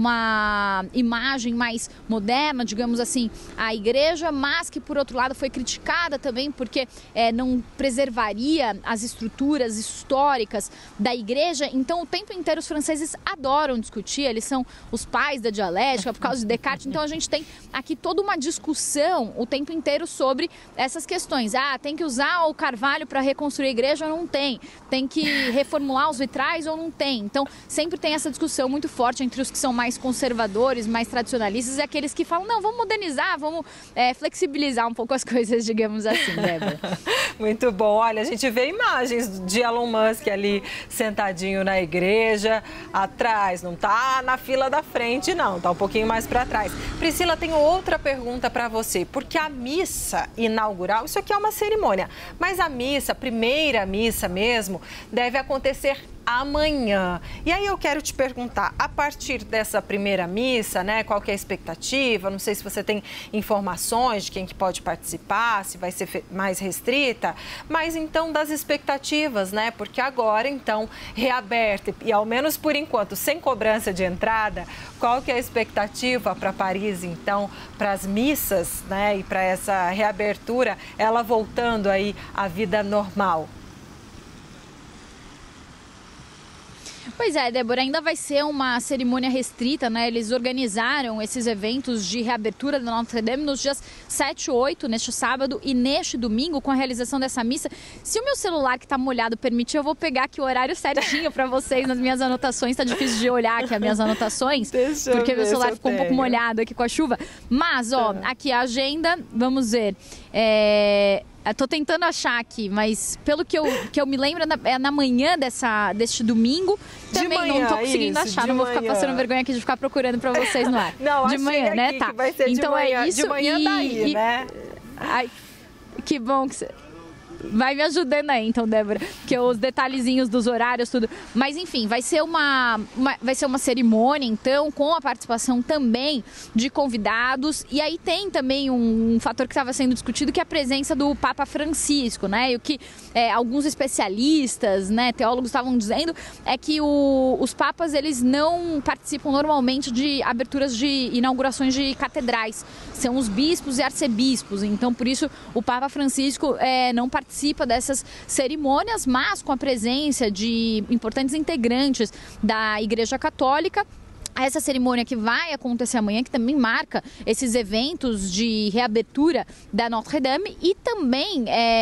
uma imagem mais moderna, digamos assim, à igreja, mas que, por outro lado, foi criticada também porque é, não preservaria as estruturas históricas da igreja. Então, o tempo inteiro os franceses adoram discutir, eles são os pais da dialética por causa de Descartes, então a gente tem aqui toda uma discussão o tempo inteiro sobre essas questões. Ah, tem que usar o carvalho para reconstruir a igreja ou não tem? Tem que reformular os vitrais ou não tem? Então sempre tem essa discussão muito forte entre os que são mais conservadores, mais tradicionalistas e aqueles que falam, não, vamos modernizar, vamos é, flexibilizar um pouco as coisas, digamos assim, Débora. Muito bom. Olha, a gente vê imagens de Elon Musk ali sentadinho na igreja, atrás, não tá na fila da frente, não, tá um pouquinho mais para trás. Priscila, tenho outra pergunta para você, porque a missa inaugural, isso aqui é uma cerimônia, mas a missa, a primeira missa mesmo, deve acontecer amanhã. E aí eu quero te perguntar, a partir dessa primeira missa, né, qual que é a expectativa? Não sei se você tem informações de quem que pode participar, se vai ser mais restrita, mas então das expectativas, né? Porque agora, então, reaberta e ao menos por enquanto, sem cobrança de entrada, qual que é a expectativa para Paris, então, para as missas, né, e para essa reabertura, ela voltando aí à vida normal? Pois é, Débora, ainda vai ser uma cerimônia restrita, né? Eles organizaram esses eventos de reabertura da Notre Dame nos dias sete e oito, neste sábado e neste domingo, com a realização dessa missa. Se o meu celular que está molhado permitir, eu vou pegar aqui o horário certinho para vocês nas minhas anotações. Está difícil de olhar aqui as minhas anotações, Deixa porque meu celular ficou tenho. um pouco molhado aqui com a chuva. Mas, ó, aqui a agenda, vamos ver. É... Estou tentando achar aqui, mas pelo que eu, que eu me lembro, é na manhã dessa, deste domingo. Também manhã, não estou conseguindo isso, achar, não vou manhã. ficar passando vergonha aqui de ficar procurando para vocês no ar. Não, de manhã, né? Tá. Vai ser então de manhã, é isso. De manhã e, daí, e, né? Ai, que bom que você... Vai me ajudando aí, então, Débora, que os detalhezinhos dos horários, tudo. Mas, enfim, vai ser uma, uma, vai ser uma cerimônia, então, com a participação também de convidados. E aí tem também um, um fator que estava sendo discutido, que é a presença do Papa Francisco, né? E o que é, alguns especialistas, né, teólogos estavam dizendo é que o, os papas, eles não participam normalmente de aberturas de inaugurações de catedrais. São os bispos e arcebispos. Então, por isso, o Papa Francisco é, não participa participa dessas cerimônias, mas com a presença de importantes integrantes da Igreja Católica. Essa cerimônia que vai acontecer amanhã, que também marca esses eventos de reabertura da Notre Dame, e também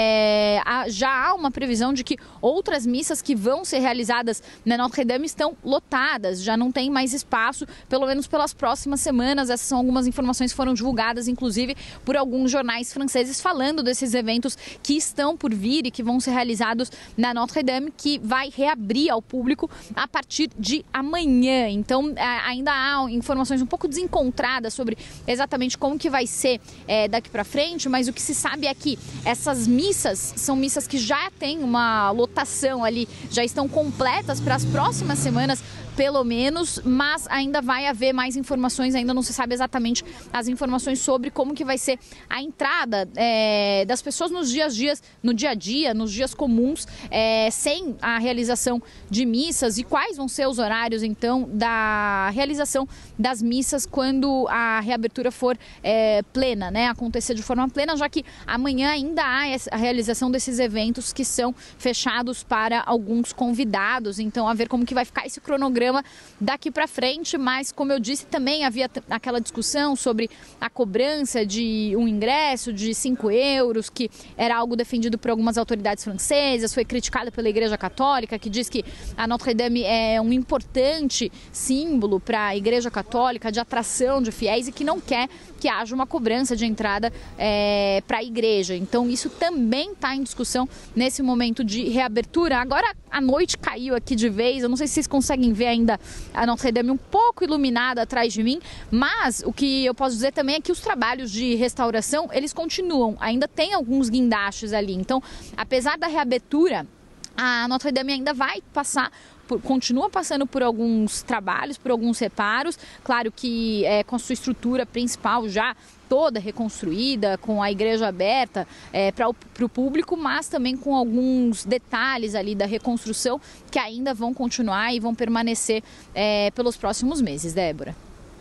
é, já há uma previsão de que outras missas que vão ser realizadas na Notre Dame estão lotadas, já não tem mais espaço, pelo menos pelas próximas semanas. Essas são algumas informações que foram divulgadas, inclusive, por alguns jornais franceses, falando desses eventos que estão por vir e que vão ser realizados na Notre Dame, que vai reabrir ao público a partir de amanhã. Então, é, ainda há informações um pouco desencontradas sobre exatamente como que vai ser é, daqui para frente, mas o que se sabe é que essas missas são missas que já têm uma lotação ali, já estão completas para as próximas semanas, pelo menos, mas ainda vai haver mais informações, ainda não se sabe exatamente as informações sobre como que vai ser a entrada é, das pessoas nos dias, dias, no dia a dia, nos dias comuns, é, sem a realização de missas, e quais vão ser os horários, então, da realização das missas quando a reabertura for é, plena, né, acontecer de forma plena, já que amanhã ainda há a realização desses eventos que são fechados para alguns convidados. Então, a ver como que vai ficar esse cronograma daqui para frente. Mas, como eu disse, também havia aquela discussão sobre a cobrança de um ingresso de cinco euros, que era algo defendido por algumas autoridades francesas, foi criticada pela Igreja Católica, que diz que a Notre Dame é um importante símbolo para a Igreja Católica, de atração de fiéis, e que não quer que haja uma cobrança de entrada é, para a igreja. Então, isso também está em discussão nesse momento de reabertura. Agora, a noite caiu aqui de vez, eu não sei se vocês conseguem ver ainda a Notre Dame um pouco iluminada atrás de mim, mas o que eu posso dizer também é que os trabalhos de restauração, eles continuam, ainda tem alguns guindastes ali. Então, apesar da reabertura, a Notre Dame ainda vai passar Por, continua passando por alguns trabalhos, por alguns reparos, claro que é, com a sua estrutura principal já toda reconstruída, com a igreja aberta é, para o público, mas também com alguns detalhes ali da reconstrução que ainda vão continuar e vão permanecer é, pelos próximos meses, Débora.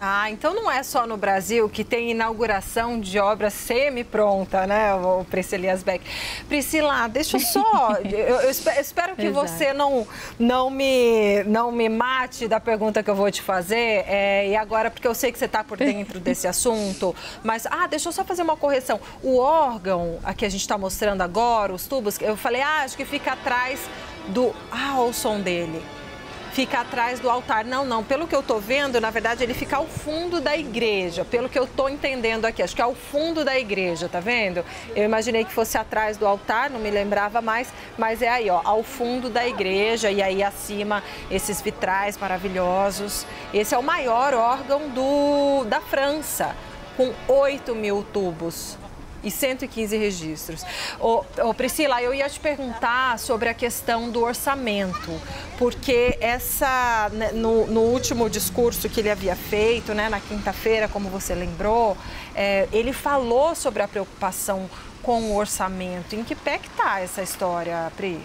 Ah, então não é só no Brasil que tem inauguração de obra semi-pronta, né, o Priscila Yasbeck. Priscila, deixa eu só... eu, eu espero que Exato. você não, não, me, não me mate da pergunta que eu vou te fazer. É, e agora, porque eu sei que você está por dentro desse assunto, mas, ah, deixa eu só fazer uma correção. O órgão a que a gente está mostrando agora, os tubos, eu falei, ah, acho que fica atrás do... Ah, o som dele. Fica atrás do altar. Não, não. Pelo que eu tô vendo, na verdade, ele fica ao fundo da igreja. Pelo que eu tô entendendo aqui. Acho que é ao fundo da igreja, tá vendo? Eu imaginei que fosse atrás do altar, não me lembrava mais. Mas é aí, ó, ao fundo da igreja. E aí acima, esses vitrais maravilhosos. Esse é o maior órgão do, da França, com oito mil tubos. E cento e quinze registros. Ô, ô, Priscila, eu ia te perguntar sobre a questão do orçamento, porque essa, no, no último discurso que ele havia feito, né, na quinta-feira, como você lembrou, é, ele falou sobre a preocupação com o orçamento. Em que pé que está essa história, Pri?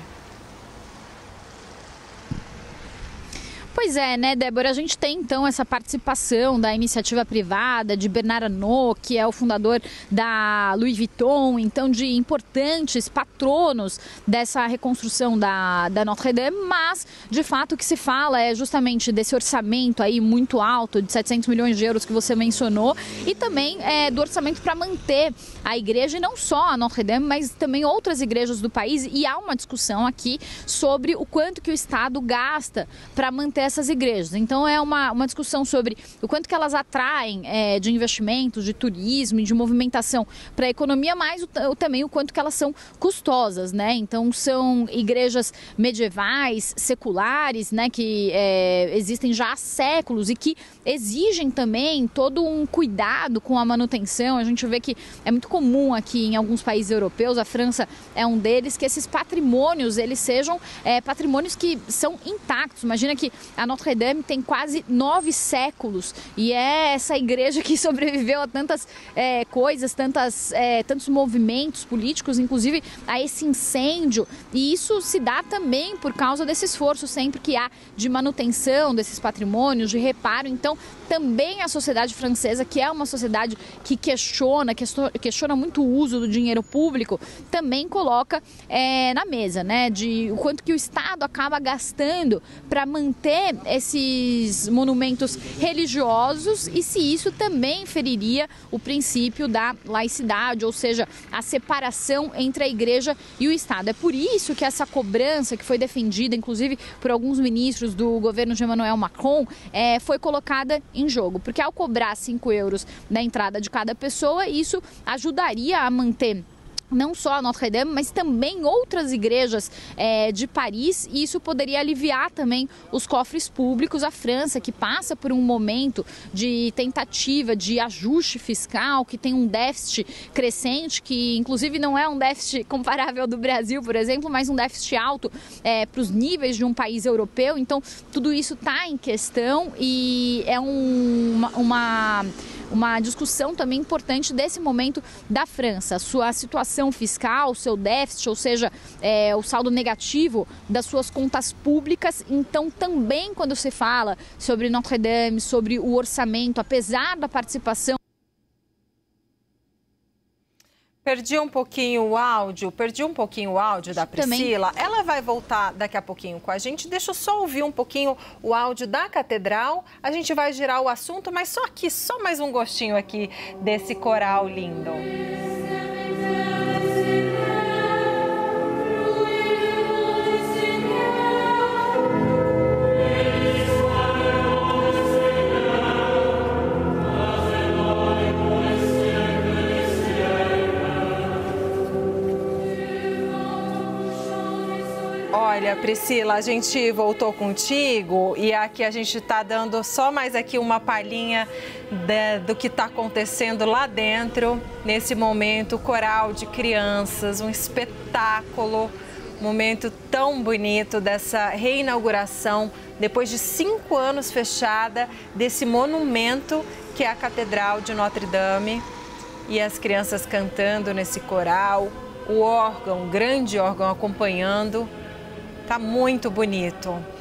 Pois é, né, Débora? A gente tem, então, essa participação da iniciativa privada de Bernard Arnault, que é o fundador da Louis Vuitton, então, de importantes patronos dessa reconstrução da, da Notre-Dame, mas, de fato, o que se fala é justamente desse orçamento aí muito alto, de setecentos milhões de euros que você mencionou, e também é, do orçamento para manter a igreja, e não só a Notre-Dame, mas também outras igrejas do país, e há uma discussão aqui sobre o quanto que o Estado gasta para manter essas igrejas. Então é uma, uma discussão sobre o quanto que elas atraem é, de investimentos, de turismo e de movimentação para a economia, mas o, o, também o quanto que elas são custosas, né? Então são igrejas medievais, seculares, né, que é, existem já há séculos e que exigem também todo um cuidado com a manutenção. A gente vê que é muito comum aqui em alguns países europeus, a França é um deles, que esses patrimônios eles sejam é, patrimônios que são intactos. Imagina que a Notre-Dame tem quase nove séculos e é essa igreja que sobreviveu a tantas é, coisas, tantas, é, tantos movimentos políticos, inclusive a esse incêndio. E isso se dá também por causa desse esforço sempre que há de manutenção desses patrimônios, de reparo. Então, também a sociedade francesa, que é uma sociedade que questiona, questiona muito o uso do dinheiro público, também coloca é, na mesa, né, de o quanto que o Estado acaba gastando para manter esses monumentos religiosos e se isso também feriria o princípio da laicidade, ou seja, a separação entre a igreja e o Estado. É por isso que essa cobrança, que foi defendida inclusive por alguns ministros do governo de Emmanuel Macron, é, foi colocada em jogo, porque ao cobrar cinco euros na entrada de cada pessoa, isso ajudaria a manter não só a Notre-Dame, mas também outras igrejas é, de Paris, e isso poderia aliviar também os cofres públicos. A França, que passa por um momento de tentativa de ajuste fiscal, que tem um déficit crescente, que inclusive não é um déficit comparável ao do Brasil, por exemplo, mas um déficit alto é, para os níveis de um país europeu. Então, tudo isso está em questão e é um, uma... uma Uma discussão também importante desse momento da França, sua situação fiscal, seu déficit, ou seja, é, o saldo negativo das suas contas públicas. Então, também quando se fala sobre Notre-Dame, sobre o orçamento, apesar da participação... Perdi um pouquinho o áudio, perdi um pouquinho o áudio da Priscila. Também. Ela vai voltar daqui a pouquinho com a gente. Deixa eu só ouvir um pouquinho o áudio da catedral. A gente vai girar o assunto, mas só aqui, só mais um gostinho aqui desse coral lindo. Olha, Priscila, a gente voltou contigo e aqui a gente está dando só mais aqui uma palhinha de, do que está acontecendo lá dentro, nesse momento, coral de crianças, um espetáculo, momento tão bonito dessa reinauguração, depois de cinco anos fechada, desse monumento que é a Catedral de Notre-Dame, e as crianças cantando nesse coral, o órgão, o grande órgão acompanhando. Tá muito bonito.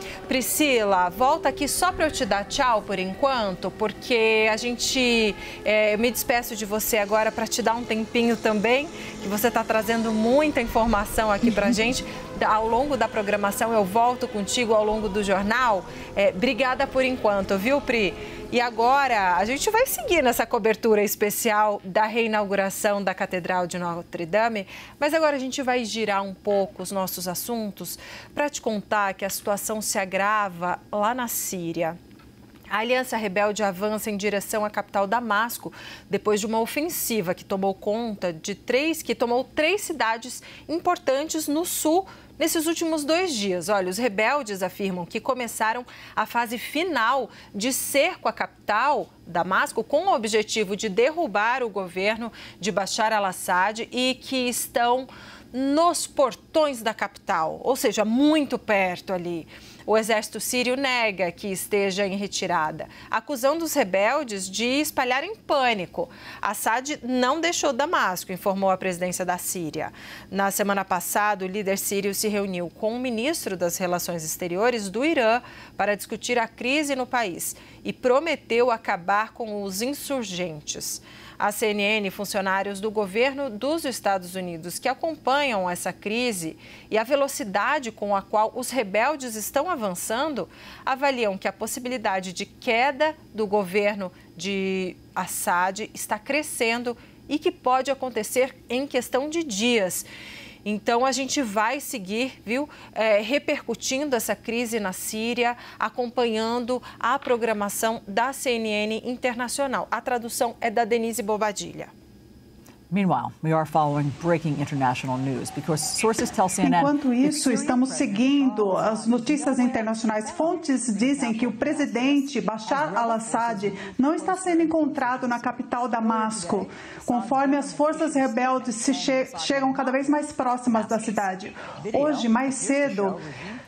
Priscila, volta aqui só para eu te dar tchau por enquanto, porque a gente, é, eu me despeço de você agora para te dar um tempinho também, que você está trazendo muita informação aqui para a gente. Ao longo da programação eu volto contigo ao longo do jornal. É, obrigada por enquanto, viu, Pri? E agora a gente vai seguir nessa cobertura especial da reinauguração da Catedral de Notre Dame, mas agora a gente vai girar um pouco os nossos assuntos para te contar que a situação se agrava lá na Síria. A Aliança Rebelde avança em direção à capital Damasco, depois de uma ofensiva que tomou conta de três, que tomou três cidades importantes no sul nesses últimos dois dias. Olha, os rebeldes afirmam que começaram a fase final de cerco à capital, Damasco, com o objetivo de derrubar o governo de Bashar al-Assad e que estão nos portões da capital, ou seja, muito perto ali. O exército sírio nega que esteja em retirada, acusando os rebeldes de espalharem pânico. Assad não deixou Damasco, informou a presidência da Síria. Na semana passada, o líder sírio se reuniu com o ministro das Relações Exteriores do Irã para discutir a crise no país e prometeu acabar com os insurgentes. A C N N, funcionários do governo dos Estados Unidos que acompanham essa crise e a velocidade com a qual os rebeldes estão avançando, avaliam que a possibilidade de queda do governo de Assad está crescendo e que pode acontecer em questão de dias. Então, a gente vai seguir, viu, é, repercutindo essa crise na Síria, acompanhando a programação da C N N Internacional. A tradução é da Denise Bobadilha. Meanwhile, we are following breaking international news because sources tell C N N. Enquanto isso, estamos seguindo as notícias internacionais. Fontes dizem que o presidente Bashar al-Assad não está sendo encontrado na capital Damasco, conforme as forças rebeldes se che chegam cada vez mais próximas da cidade. Hoje, mais cedo,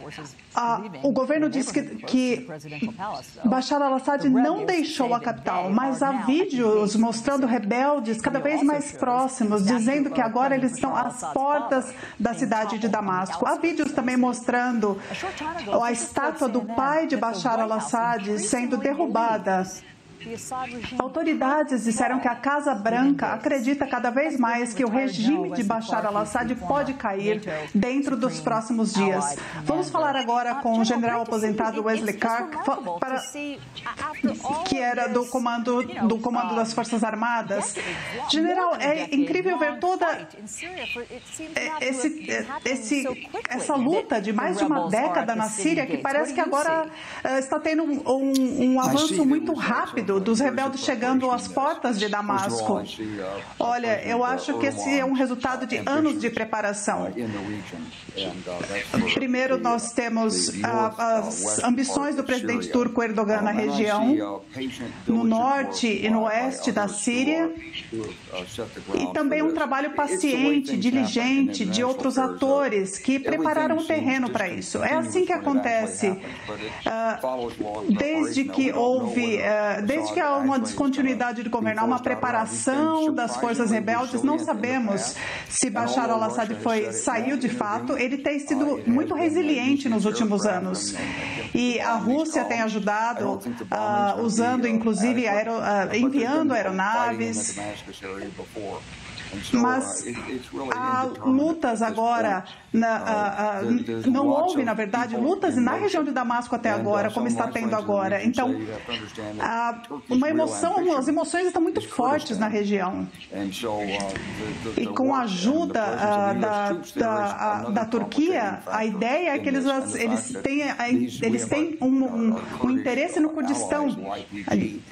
Ah, o governo disse que, que Bashar al-Assad não deixou a capital, mas há vídeos mostrando rebeldes cada vez mais próximos, dizendo que agora eles estão às portas da cidade de Damasco. Há vídeos também mostrando a estátua do pai de Bashar al-Assad sendo derrubada. Autoridades disseram que a Casa Branca acredita cada vez mais que o regime de Bashar al-Assad pode cair dentro dos próximos dias. Vamos falar agora com o general aposentado Wesley Clark, para, que era do comando, do comando das Forças Armadas. General, é incrível ver toda esse, esse, essa luta de mais de uma década na Síria, que parece que agora uh, está tendo um, um, um avanço muito rápido dos rebeldes chegando às portas de Damasco. Olha, eu acho que esse é um resultado de anos de preparação. Primeiro, nós temos ah, as ambições do presidente turco Erdogan na região, no norte e no oeste da Síria, e também um trabalho paciente, diligente de outros atores que prepararam o terreno para isso. É assim que acontece. Ah, desde que houve, ah, desde que há uma descontinuidade de governo, há uma preparação das forças rebeldes, não sabemos se Bashar al-Assad foi, saiu de fato. Ele tem sido muito resiliente nos últimos anos. E a Rússia tem ajudado, uh, usando inclusive, aero, uh, enviando aeronaves. Mas há lutas agora, na, a, a, não houve, na verdade, lutas na região de Damasco até agora, como está tendo agora. Então, há uma emoção, as emoções estão muito fortes na região. E com a ajuda a, da, da, a, da Turquia, a ideia é que eles, eles têm, eles têm um, um, um interesse no Kurdistão ali.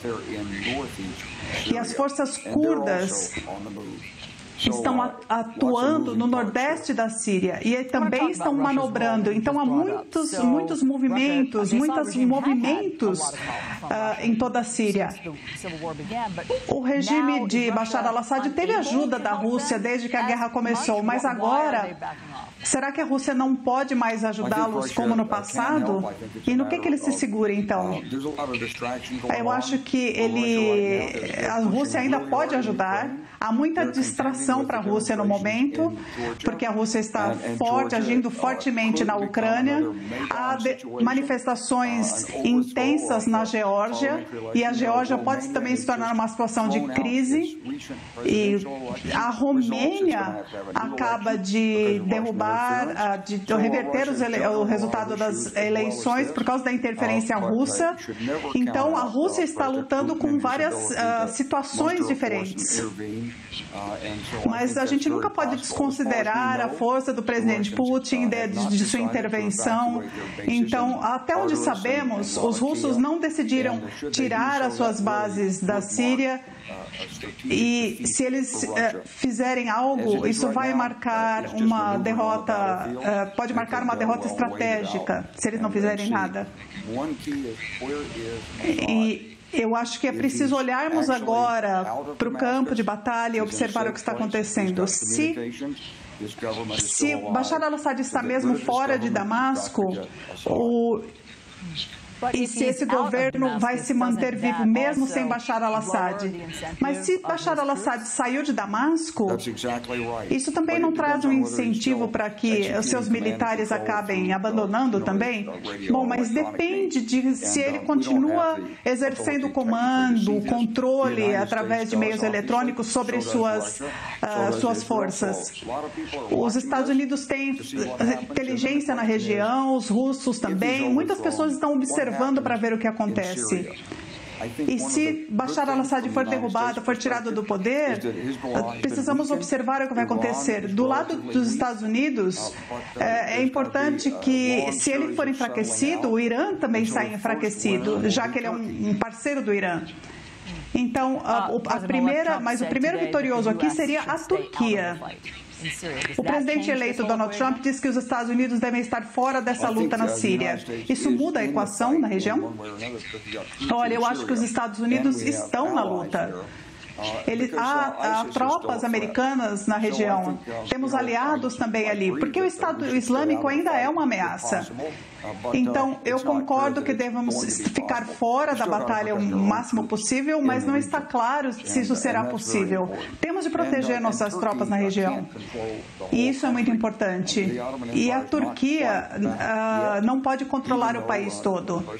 E as forças curdas estão atuando no nordeste da Síria e também estão manobrando. Então, há muitos, muitos movimentos, muitos movimentos uh, em toda a Síria. O regime de Bashar al-Assad teve ajuda da Rússia desde que a guerra começou, mas agora, será que a Rússia não pode mais ajudá-los como no passado? E no que, que ele se segura, então? Eu acho que ele, a Rússia ainda pode ajudar. Há muita distração atenção para a Rússia no momento, porque a Rússia está forte, agindo fortemente na Ucrânia. Há manifestações intensas na Geórgia e a Geórgia pode também se tornar uma situação de crise. E a Romênia acaba de derrubar, de reverter os ele... o resultado das eleições por causa da interferência russa. Então, a Rússia está lutando com várias uh, situações diferentes. Mas a gente nunca pode desconsiderar a força do presidente Putin, de, de sua intervenção. Então, até onde sabemos, os russos não decidiram tirar as suas bases da Síria. E se eles uh, fizerem algo, isso vai marcar uma derrota, uh, pode marcar uma derrota estratégica, se eles não fizerem nada. E eu acho que é preciso olharmos agora para o campo de batalha e observar o que está acontecendo. Se, se Bashar al-Assad está mesmo fora de Damasco, o e se esse governo vai se manter vivo mesmo sem Bashar al-Assad. Mas se Bashar al-Assad saiu de Damasco, isso também não traz um incentivo para que os seus militares acabem abandonando também? Bom, mas depende de se ele continua exercendo o comando, o controle através de meios eletrônicos sobre suas, uh, suas forças. Os Estados Unidos têm inteligência na região, os russos também. Muitas pessoas estão observando para ver o que acontece. E se Bashar al-Assad for derrubado, for tirado do poder, precisamos observar o que vai acontecer. Do lado dos Estados Unidos, é, é importante que, se ele for enfraquecido, o Irã também saia enfraquecido, já que ele é um, um parceiro do Irã. Então, a, a primeira, mas o primeiro vitorioso aqui seria a Turquia. O presidente eleito Donald Trump diz que os Estados Unidos devem estar fora dessa luta na Síria. Isso muda a equação na região? Olha, eu acho que os Estados Unidos estão na luta. Ele, há, há tropas americanas na região, temos aliados também ali, porque o Estado Islâmico ainda é uma ameaça. Então, eu concordo que devemos ficar fora da batalha o máximo possível, mas não está claro se isso será possível. Temos de proteger nossas tropas na região. E isso é muito importante. E a Turquia uh, não pode controlar o país todo. Uh,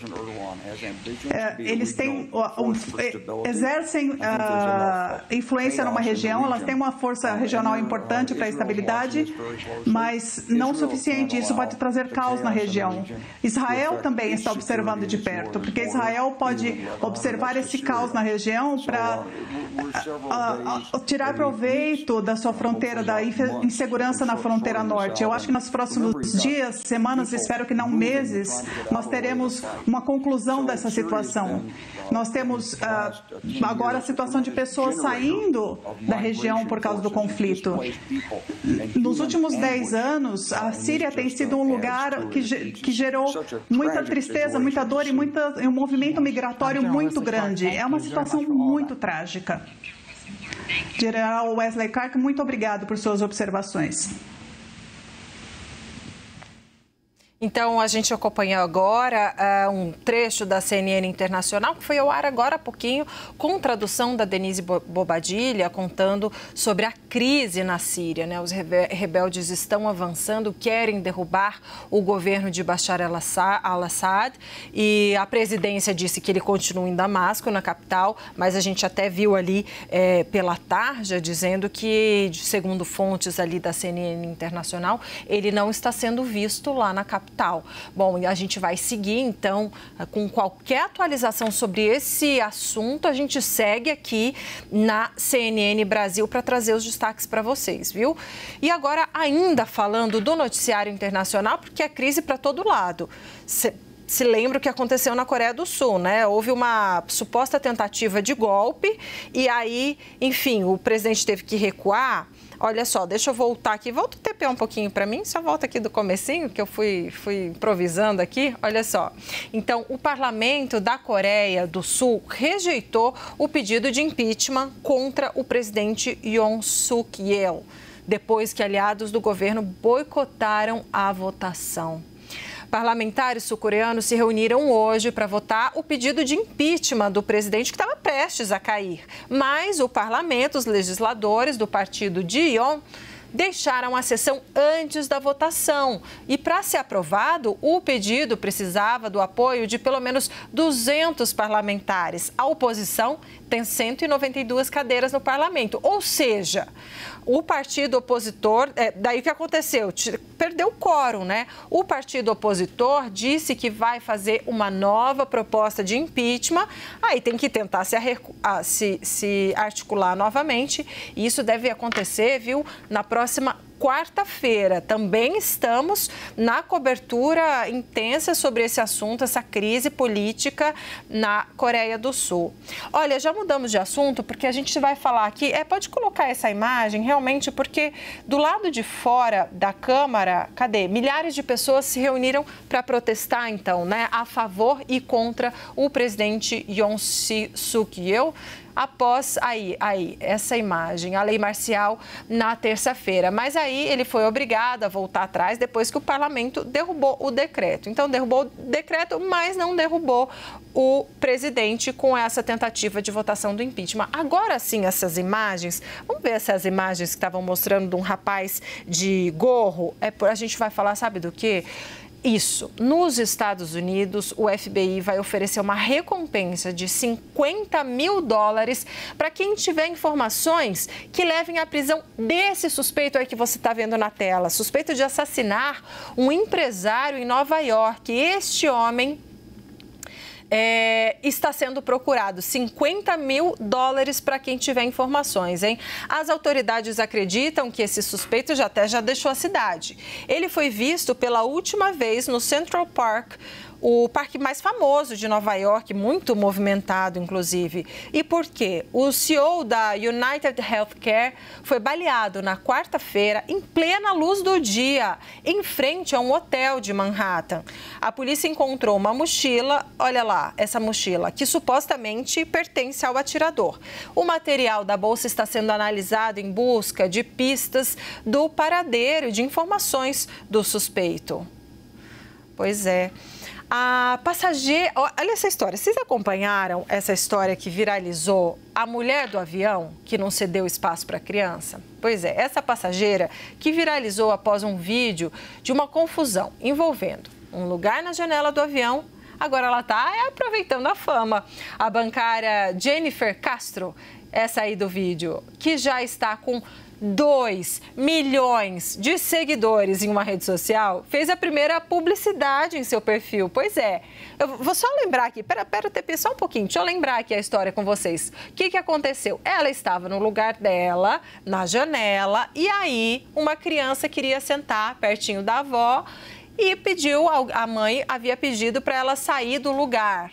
eles têm, uh, um, exercem uh, influência numa região, elas têm uma força regional importante para a estabilidade, mas não o suficiente. Isso pode trazer caos na região. Israel também está observando de perto, porque Israel pode observar esse caos na região para uh, uh, tirar proveito da sua fronteira, da insegurança na fronteira norte. Eu acho que nos próximos dias, semanas, espero que não meses, nós teremos uma conclusão dessa situação. Nós temos uh, agora a situação de pessoas saindo da região por causa do conflito. Nos últimos dez anos, a Síria tem sido um lugar que, que gerou muita tristeza, muita dor e muita, um movimento migratório muito grande. É uma situação muito trágica. General Wesley Clark, muito obrigado por suas observações. Então, a gente acompanhou agora uh, um trecho da C N N Internacional, que foi ao ar agora há pouquinho, com tradução da Denise Bobadilha, contando sobre a crise na Síria, né? Os rebeldes estão avançando, querem derrubar o governo de Bashar al-Assad e a presidência disse que ele continua em Damasco, na capital, mas a gente até viu ali é, pela tarja dizendo que, segundo fontes ali da C N N Internacional, ele não está sendo visto lá na capital. Bom, e a gente vai seguir, então, com qualquer atualização sobre esse assunto, a gente segue aqui na C N N Brasil para trazer os destaques para vocês, viu? E agora, ainda falando do noticiário internacional, porque é crise para todo lado. Se... Se lembra o que aconteceu na Coreia do Sul, né? Houve uma suposta tentativa de golpe e aí, enfim, o presidente teve que recuar. Olha só, deixa eu voltar aqui. Volta o T P um pouquinho para mim, só volta aqui do comecinho, que eu fui, fui improvisando aqui. Olha só. Então, o parlamento da Coreia do Sul rejeitou o pedido de impeachment contra o presidente Yoon Suk-yeol, depois que aliados do governo boicotaram a votação. Parlamentares sul-coreanos se reuniram hoje para votar o pedido de impeachment do presidente que estava prestes a cair. Mas o parlamento, os legisladores do partido Ji-yoon, deixaram a sessão antes da votação. E para ser aprovado, o pedido precisava do apoio de pelo menos duzentos parlamentares. A oposição tem cento e noventa e duas cadeiras no parlamento. Ou seja, o partido opositor, é, daí o que aconteceu? Perdeu o quórum, né? O partido opositor disse que vai fazer uma nova proposta de impeachment, aí tem que tentar se, se, se articular novamente. E isso deve acontecer, viu, na próxima quarta-feira. Também estamos na cobertura intensa sobre esse assunto, essa crise política na Coreia do Sul. Olha, já mudamos de assunto porque a gente vai falar aqui, é, pode colocar essa imagem realmente, porque do lado de fora da Câmara, cadê? Milhares de pessoas se reuniram para protestar, então, né, a favor e contra o presidente Yoon Suk-yeol, após, aí, aí, essa imagem, a lei marcial na terça-feira. Mas aí ele foi obrigado a voltar atrás depois que o parlamento derrubou o decreto. Então, derrubou o decreto, mas não derrubou o presidente com essa tentativa de votação do impeachment. Agora sim, essas imagens, vamos ver essas imagens que estavam mostrando de um rapaz de gorro. É, a gente vai falar, sabe do quê? Isso. Nos Estados Unidos, o F B I vai oferecer uma recompensa de cinquenta mil dólares para quem tiver informações que levem à prisão desse suspeito aí que você está vendo na tela. Suspeito de assassinar um empresário em Nova York. Este homem É, está sendo procurado. cinquenta mil dólares para quem tiver informações, hein? As autoridades acreditam que esse suspeito já até já deixou a cidade. Ele foi visto pela última vez no Central Park, o parque mais famoso de Nova York, muito movimentado, inclusive. E por quê? O C E O da United Healthcare foi baleado na quarta-feira, em plena luz do dia, em frente a um hotel de Manhattan. A polícia encontrou uma mochila, olha lá, essa mochila, que supostamente pertence ao atirador. O material da bolsa está sendo analisado em busca de pistas do paradeiro de informações do suspeito. Pois é. A passageira... Olha essa história. Vocês acompanharam essa história que viralizou? A mulher do avião que não cedeu espaço para a criança? Pois é, essa passageira que viralizou após um vídeo de uma confusão envolvendo um lugar na janela do avião, agora ela está aproveitando a fama. A bancária Jennifer Castro, essa aí do vídeo, que já está com dois milhões de seguidores em uma rede social, fez a primeira publicidade em seu perfil. Pois é, eu vou só lembrar aqui, pera, pera, só um pouquinho, deixa eu lembrar aqui a história com vocês. O que que aconteceu? Ela estava no lugar dela, na janela, e aí uma criança queria sentar pertinho da avó e pediu, a mãe havia pedido para ela sair do lugar.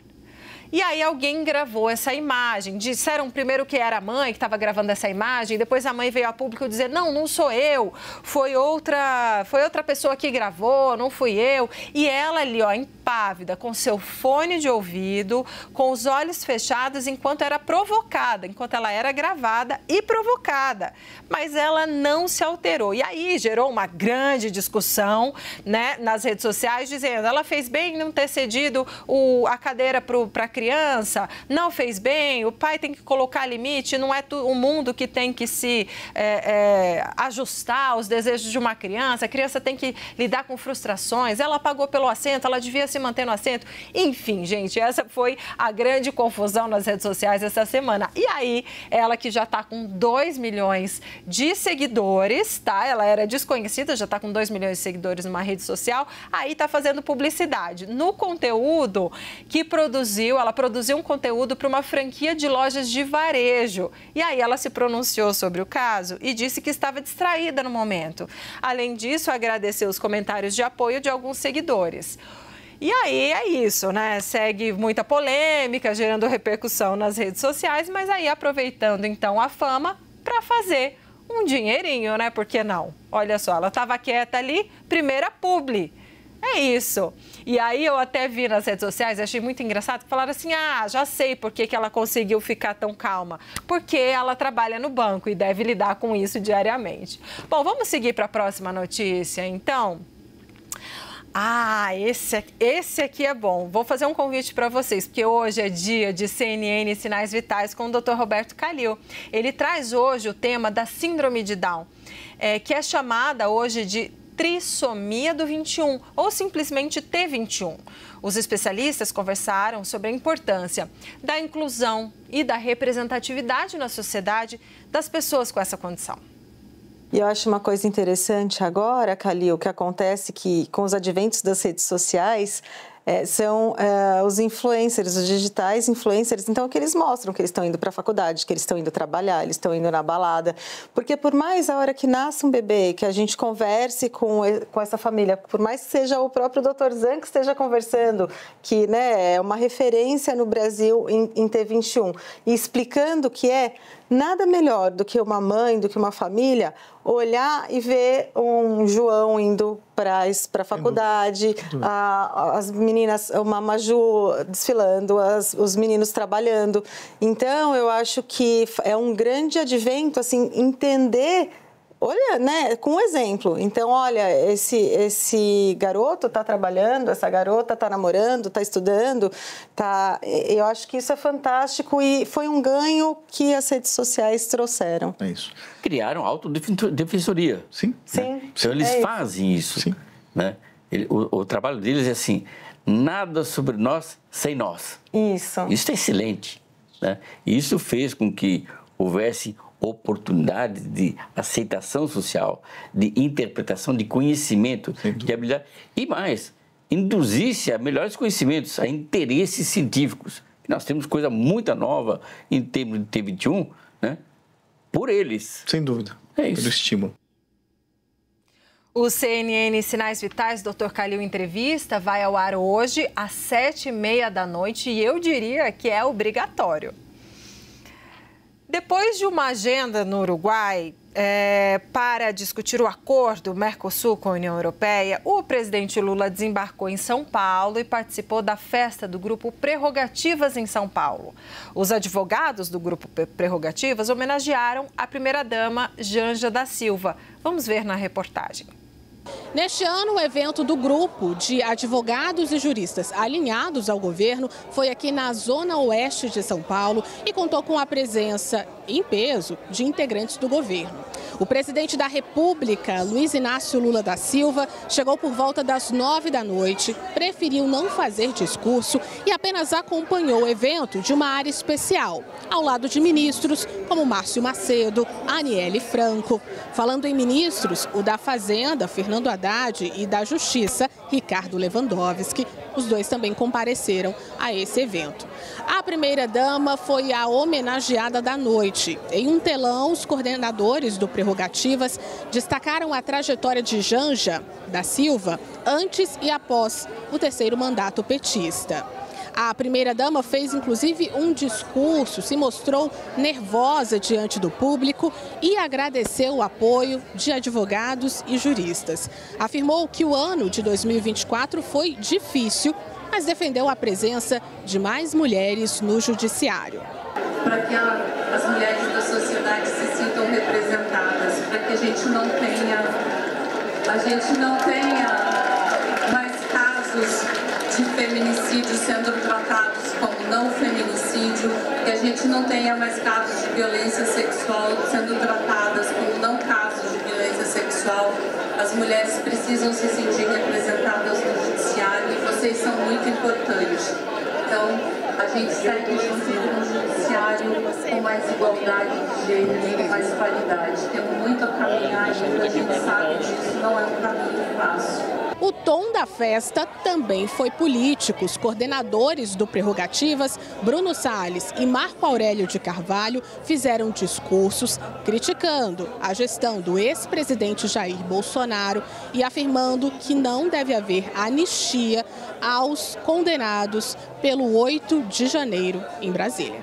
E aí alguém gravou essa imagem. Disseram primeiro que era a mãe que estava gravando essa imagem, depois a mãe veio a público dizer, não, não sou eu, foi outra, foi outra pessoa que gravou, não fui eu. E ela ali, ó, impávida, com seu fone de ouvido, com os olhos fechados, enquanto era provocada, enquanto ela era gravada e provocada. Mas ela não se alterou. E aí gerou uma grande discussão, né, nas redes sociais, dizendo, ela fez bem em não ter cedido o, a cadeira para a criança, não fez bem, o pai tem que colocar limite, não é o mundo que tem que se é, é, ajustar aos desejos de uma criança, a criança tem que lidar com frustrações, ela pagou pelo assento, ela devia se manter no assento. Enfim, gente, essa foi a grande confusão nas redes sociais essa semana. E aí, ela que já está com dois milhões de seguidores, tá? Ela era desconhecida, já está com dois milhões de seguidores numa rede social, aí está fazendo publicidade. No conteúdo que produziu, ela produziu um conteúdo para uma franquia de lojas de varejo. E aí ela se pronunciou sobre o caso e disse que estava distraída no momento. Além disso, agradeceu os comentários de apoio de alguns seguidores. E aí é isso, né? Segue muita polêmica, gerando repercussão nas redes sociais, mas aí aproveitando então a fama para fazer um dinheirinho, né? Por que não? Olha só, ela estava quieta ali, primeira publi. É isso. E aí eu até vi nas redes sociais, achei muito engraçado, que falaram assim, ah, já sei por que que ela conseguiu ficar tão calma. Porque ela trabalha no banco e deve lidar com isso diariamente. Bom, vamos seguir para a próxima notícia, então. Ah, esse, esse aqui é bom. Vou fazer um convite para vocês, porque hoje é dia de C N N Sinais Vitais com o doutor Roberto Khalil. Ele traz hoje o tema da síndrome de Down, é, que é chamada hoje de trissomia do vinte e um, ou simplesmente T vinte e um. Os especialistas conversaram sobre a importância da inclusão e da representatividade na sociedade das pessoas com essa condição. E eu acho uma coisa interessante agora, Khalil, que acontece que com os adventos das redes sociais, é, são é, os influencers, os digitais influencers, então que eles mostram que eles estão indo para a faculdade, que eles estão indo trabalhar, eles estão indo na balada, porque por mais a hora que nasce um bebê, que a gente converse com, com essa família, por mais que seja o próprio doutor Zan que esteja conversando, que, né, é uma referência no Brasil em, em T vinte e um, e explicando que é nada melhor do que uma mãe, do que uma família, olhar e ver um João indo para a faculdade, a, as meninas, uma Maju desfilando, as, os meninos trabalhando. Então, eu acho que é um grande advento, assim, entender... Olha, né, com um exemplo. Então, olha, esse, esse garoto está trabalhando, essa garota está namorando, está estudando, tá... Eu acho que isso é fantástico e foi um ganho que as redes sociais trouxeram. É isso. Criaram autodefensoria. Sim. Sim. Né? Então, eles é fazem isso. Sim. Né? Ele, o, o trabalho deles é assim, nada sobre nós sem nós. Isso. Isso é excelente. Né? E isso fez com que houvesse oportunidade de aceitação social, de interpretação, de conhecimento, de habilidade. E mais, induzisse a melhores conhecimentos, a interesses científicos. Nós temos coisa muito nova em termos de T vinte e um, né? Por eles. Sem dúvida. É isso. Pelo estímulo. O C N N Sinais Vitais, doutor Khalil Entrevista, vai ao ar hoje às sete e meia da noite e eu diria que é obrigatório. Depois de uma agenda no Uruguai é, para discutir o acordo Mercosul com a União Europeia, o presidente Lula desembarcou em São Paulo e participou da festa do Grupo Prerrogativas em São Paulo. Os advogados do Grupo Prerrogativas homenagearam a primeira-dama Janja da Silva. Vamos ver na reportagem. Neste ano, o evento do grupo de advogados e juristas alinhados ao governo foi aqui na zona oeste de São Paulo e contou com a presença em peso de integrantes do governo. O presidente da República, Luiz Inácio Lula da Silva, chegou por volta das nove da noite, preferiu não fazer discurso e apenas acompanhou o evento de uma área especial, ao lado de ministros como Márcio Macedo, Aniele Franco. Falando em ministros, o da Fazenda, Fernando Haddad, e da Justiça, Ricardo Lewandowski, os dois também compareceram a esse evento. A primeira-dama foi a homenageada da noite. Em um telão, os coordenadores do Prerrogativas destacaram a trajetória de Janja da Silva antes e após o terceiro mandato petista. A primeira-dama fez, inclusive, um discurso, se mostrou nervosa diante do público e agradeceu o apoio de advogados e juristas. Afirmou que o ano de dois mil e vinte e quatro foi difícil, mas defendeu a presença de mais mulheres no judiciário. Para que a, as mulheres da sociedade se sintam representadas, para que a gente não tenha, a gente não tenha mais casos de feminicídio sendo tratados como não feminicídio, que a gente não tenha mais casos de violência sexual sendo tratadas como não casos de violência sexual. As mulheres precisam se sentir representadas no judiciário e vocês são muito importantes. Então, a gente segue junto com o judiciário com mais igualdade de gênero, com mais qualidade. Temos muito a caminhar ainda, a gente sabe disso, não é um caminho fácil. O tom da festa também foi político. Os coordenadores do Prerrogativas, Bruno Salles e Marco Aurélio de Carvalho, fizeram discursos criticando a gestão do ex-presidente Jair Bolsonaro e afirmando que não deve haver anistia aos condenados pelo oito de janeiro em Brasília.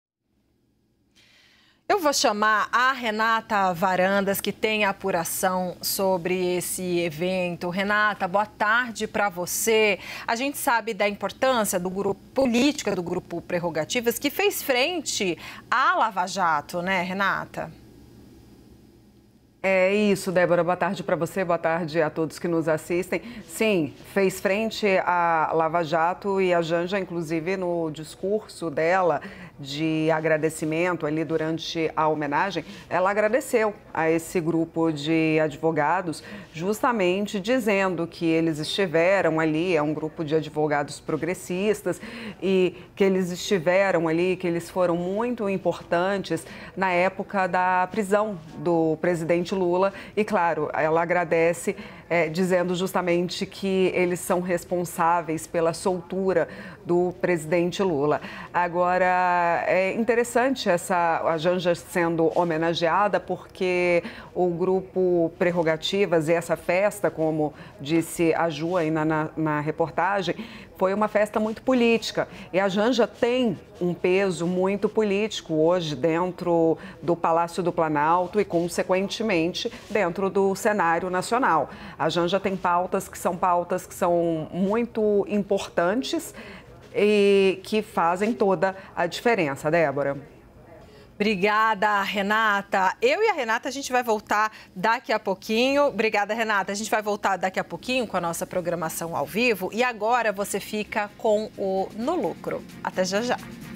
Eu vou chamar a Renata Varandas, que tem a apuração sobre esse evento. Renata, boa tarde para você. A gente sabe da importância do grupo política do Grupo Prerrogativas, que fez frente à Lava Jato, né, Renata? É isso, Débora. Boa tarde para você, boa tarde a todos que nos assistem. Sim, fez frente à Lava Jato e a Janja, inclusive, no discurso dela de agradecimento ali durante a homenagem, ela agradeceu a esse grupo de advogados, justamente dizendo que eles estiveram ali, é um grupo de advogados progressistas, e que eles estiveram ali, que eles foram muito importantes na época da prisão do presidente Lula. E, claro, ela agradece é, dizendo justamente que eles são responsáveis pela soltura do presidente Lula. Agora, é interessante essa, a Janja sendo homenageada, porque o grupo Prerrogativas e essa festa, como disse a Ju aí na, na, na reportagem, foi uma festa muito política. E a Janja tem um peso muito político hoje dentro do Palácio do Planalto e, consequentemente, dentro do cenário nacional. A Janja tem pautas que são pautas que são muito importantes e que fazem toda a diferença, Débora. Obrigada, Renata. Eu e a Renata, a gente vai voltar daqui a pouquinho. Obrigada, Renata. A gente vai voltar daqui a pouquinho com a nossa programação ao vivo. E agora você fica com o No Lucro. Até já já.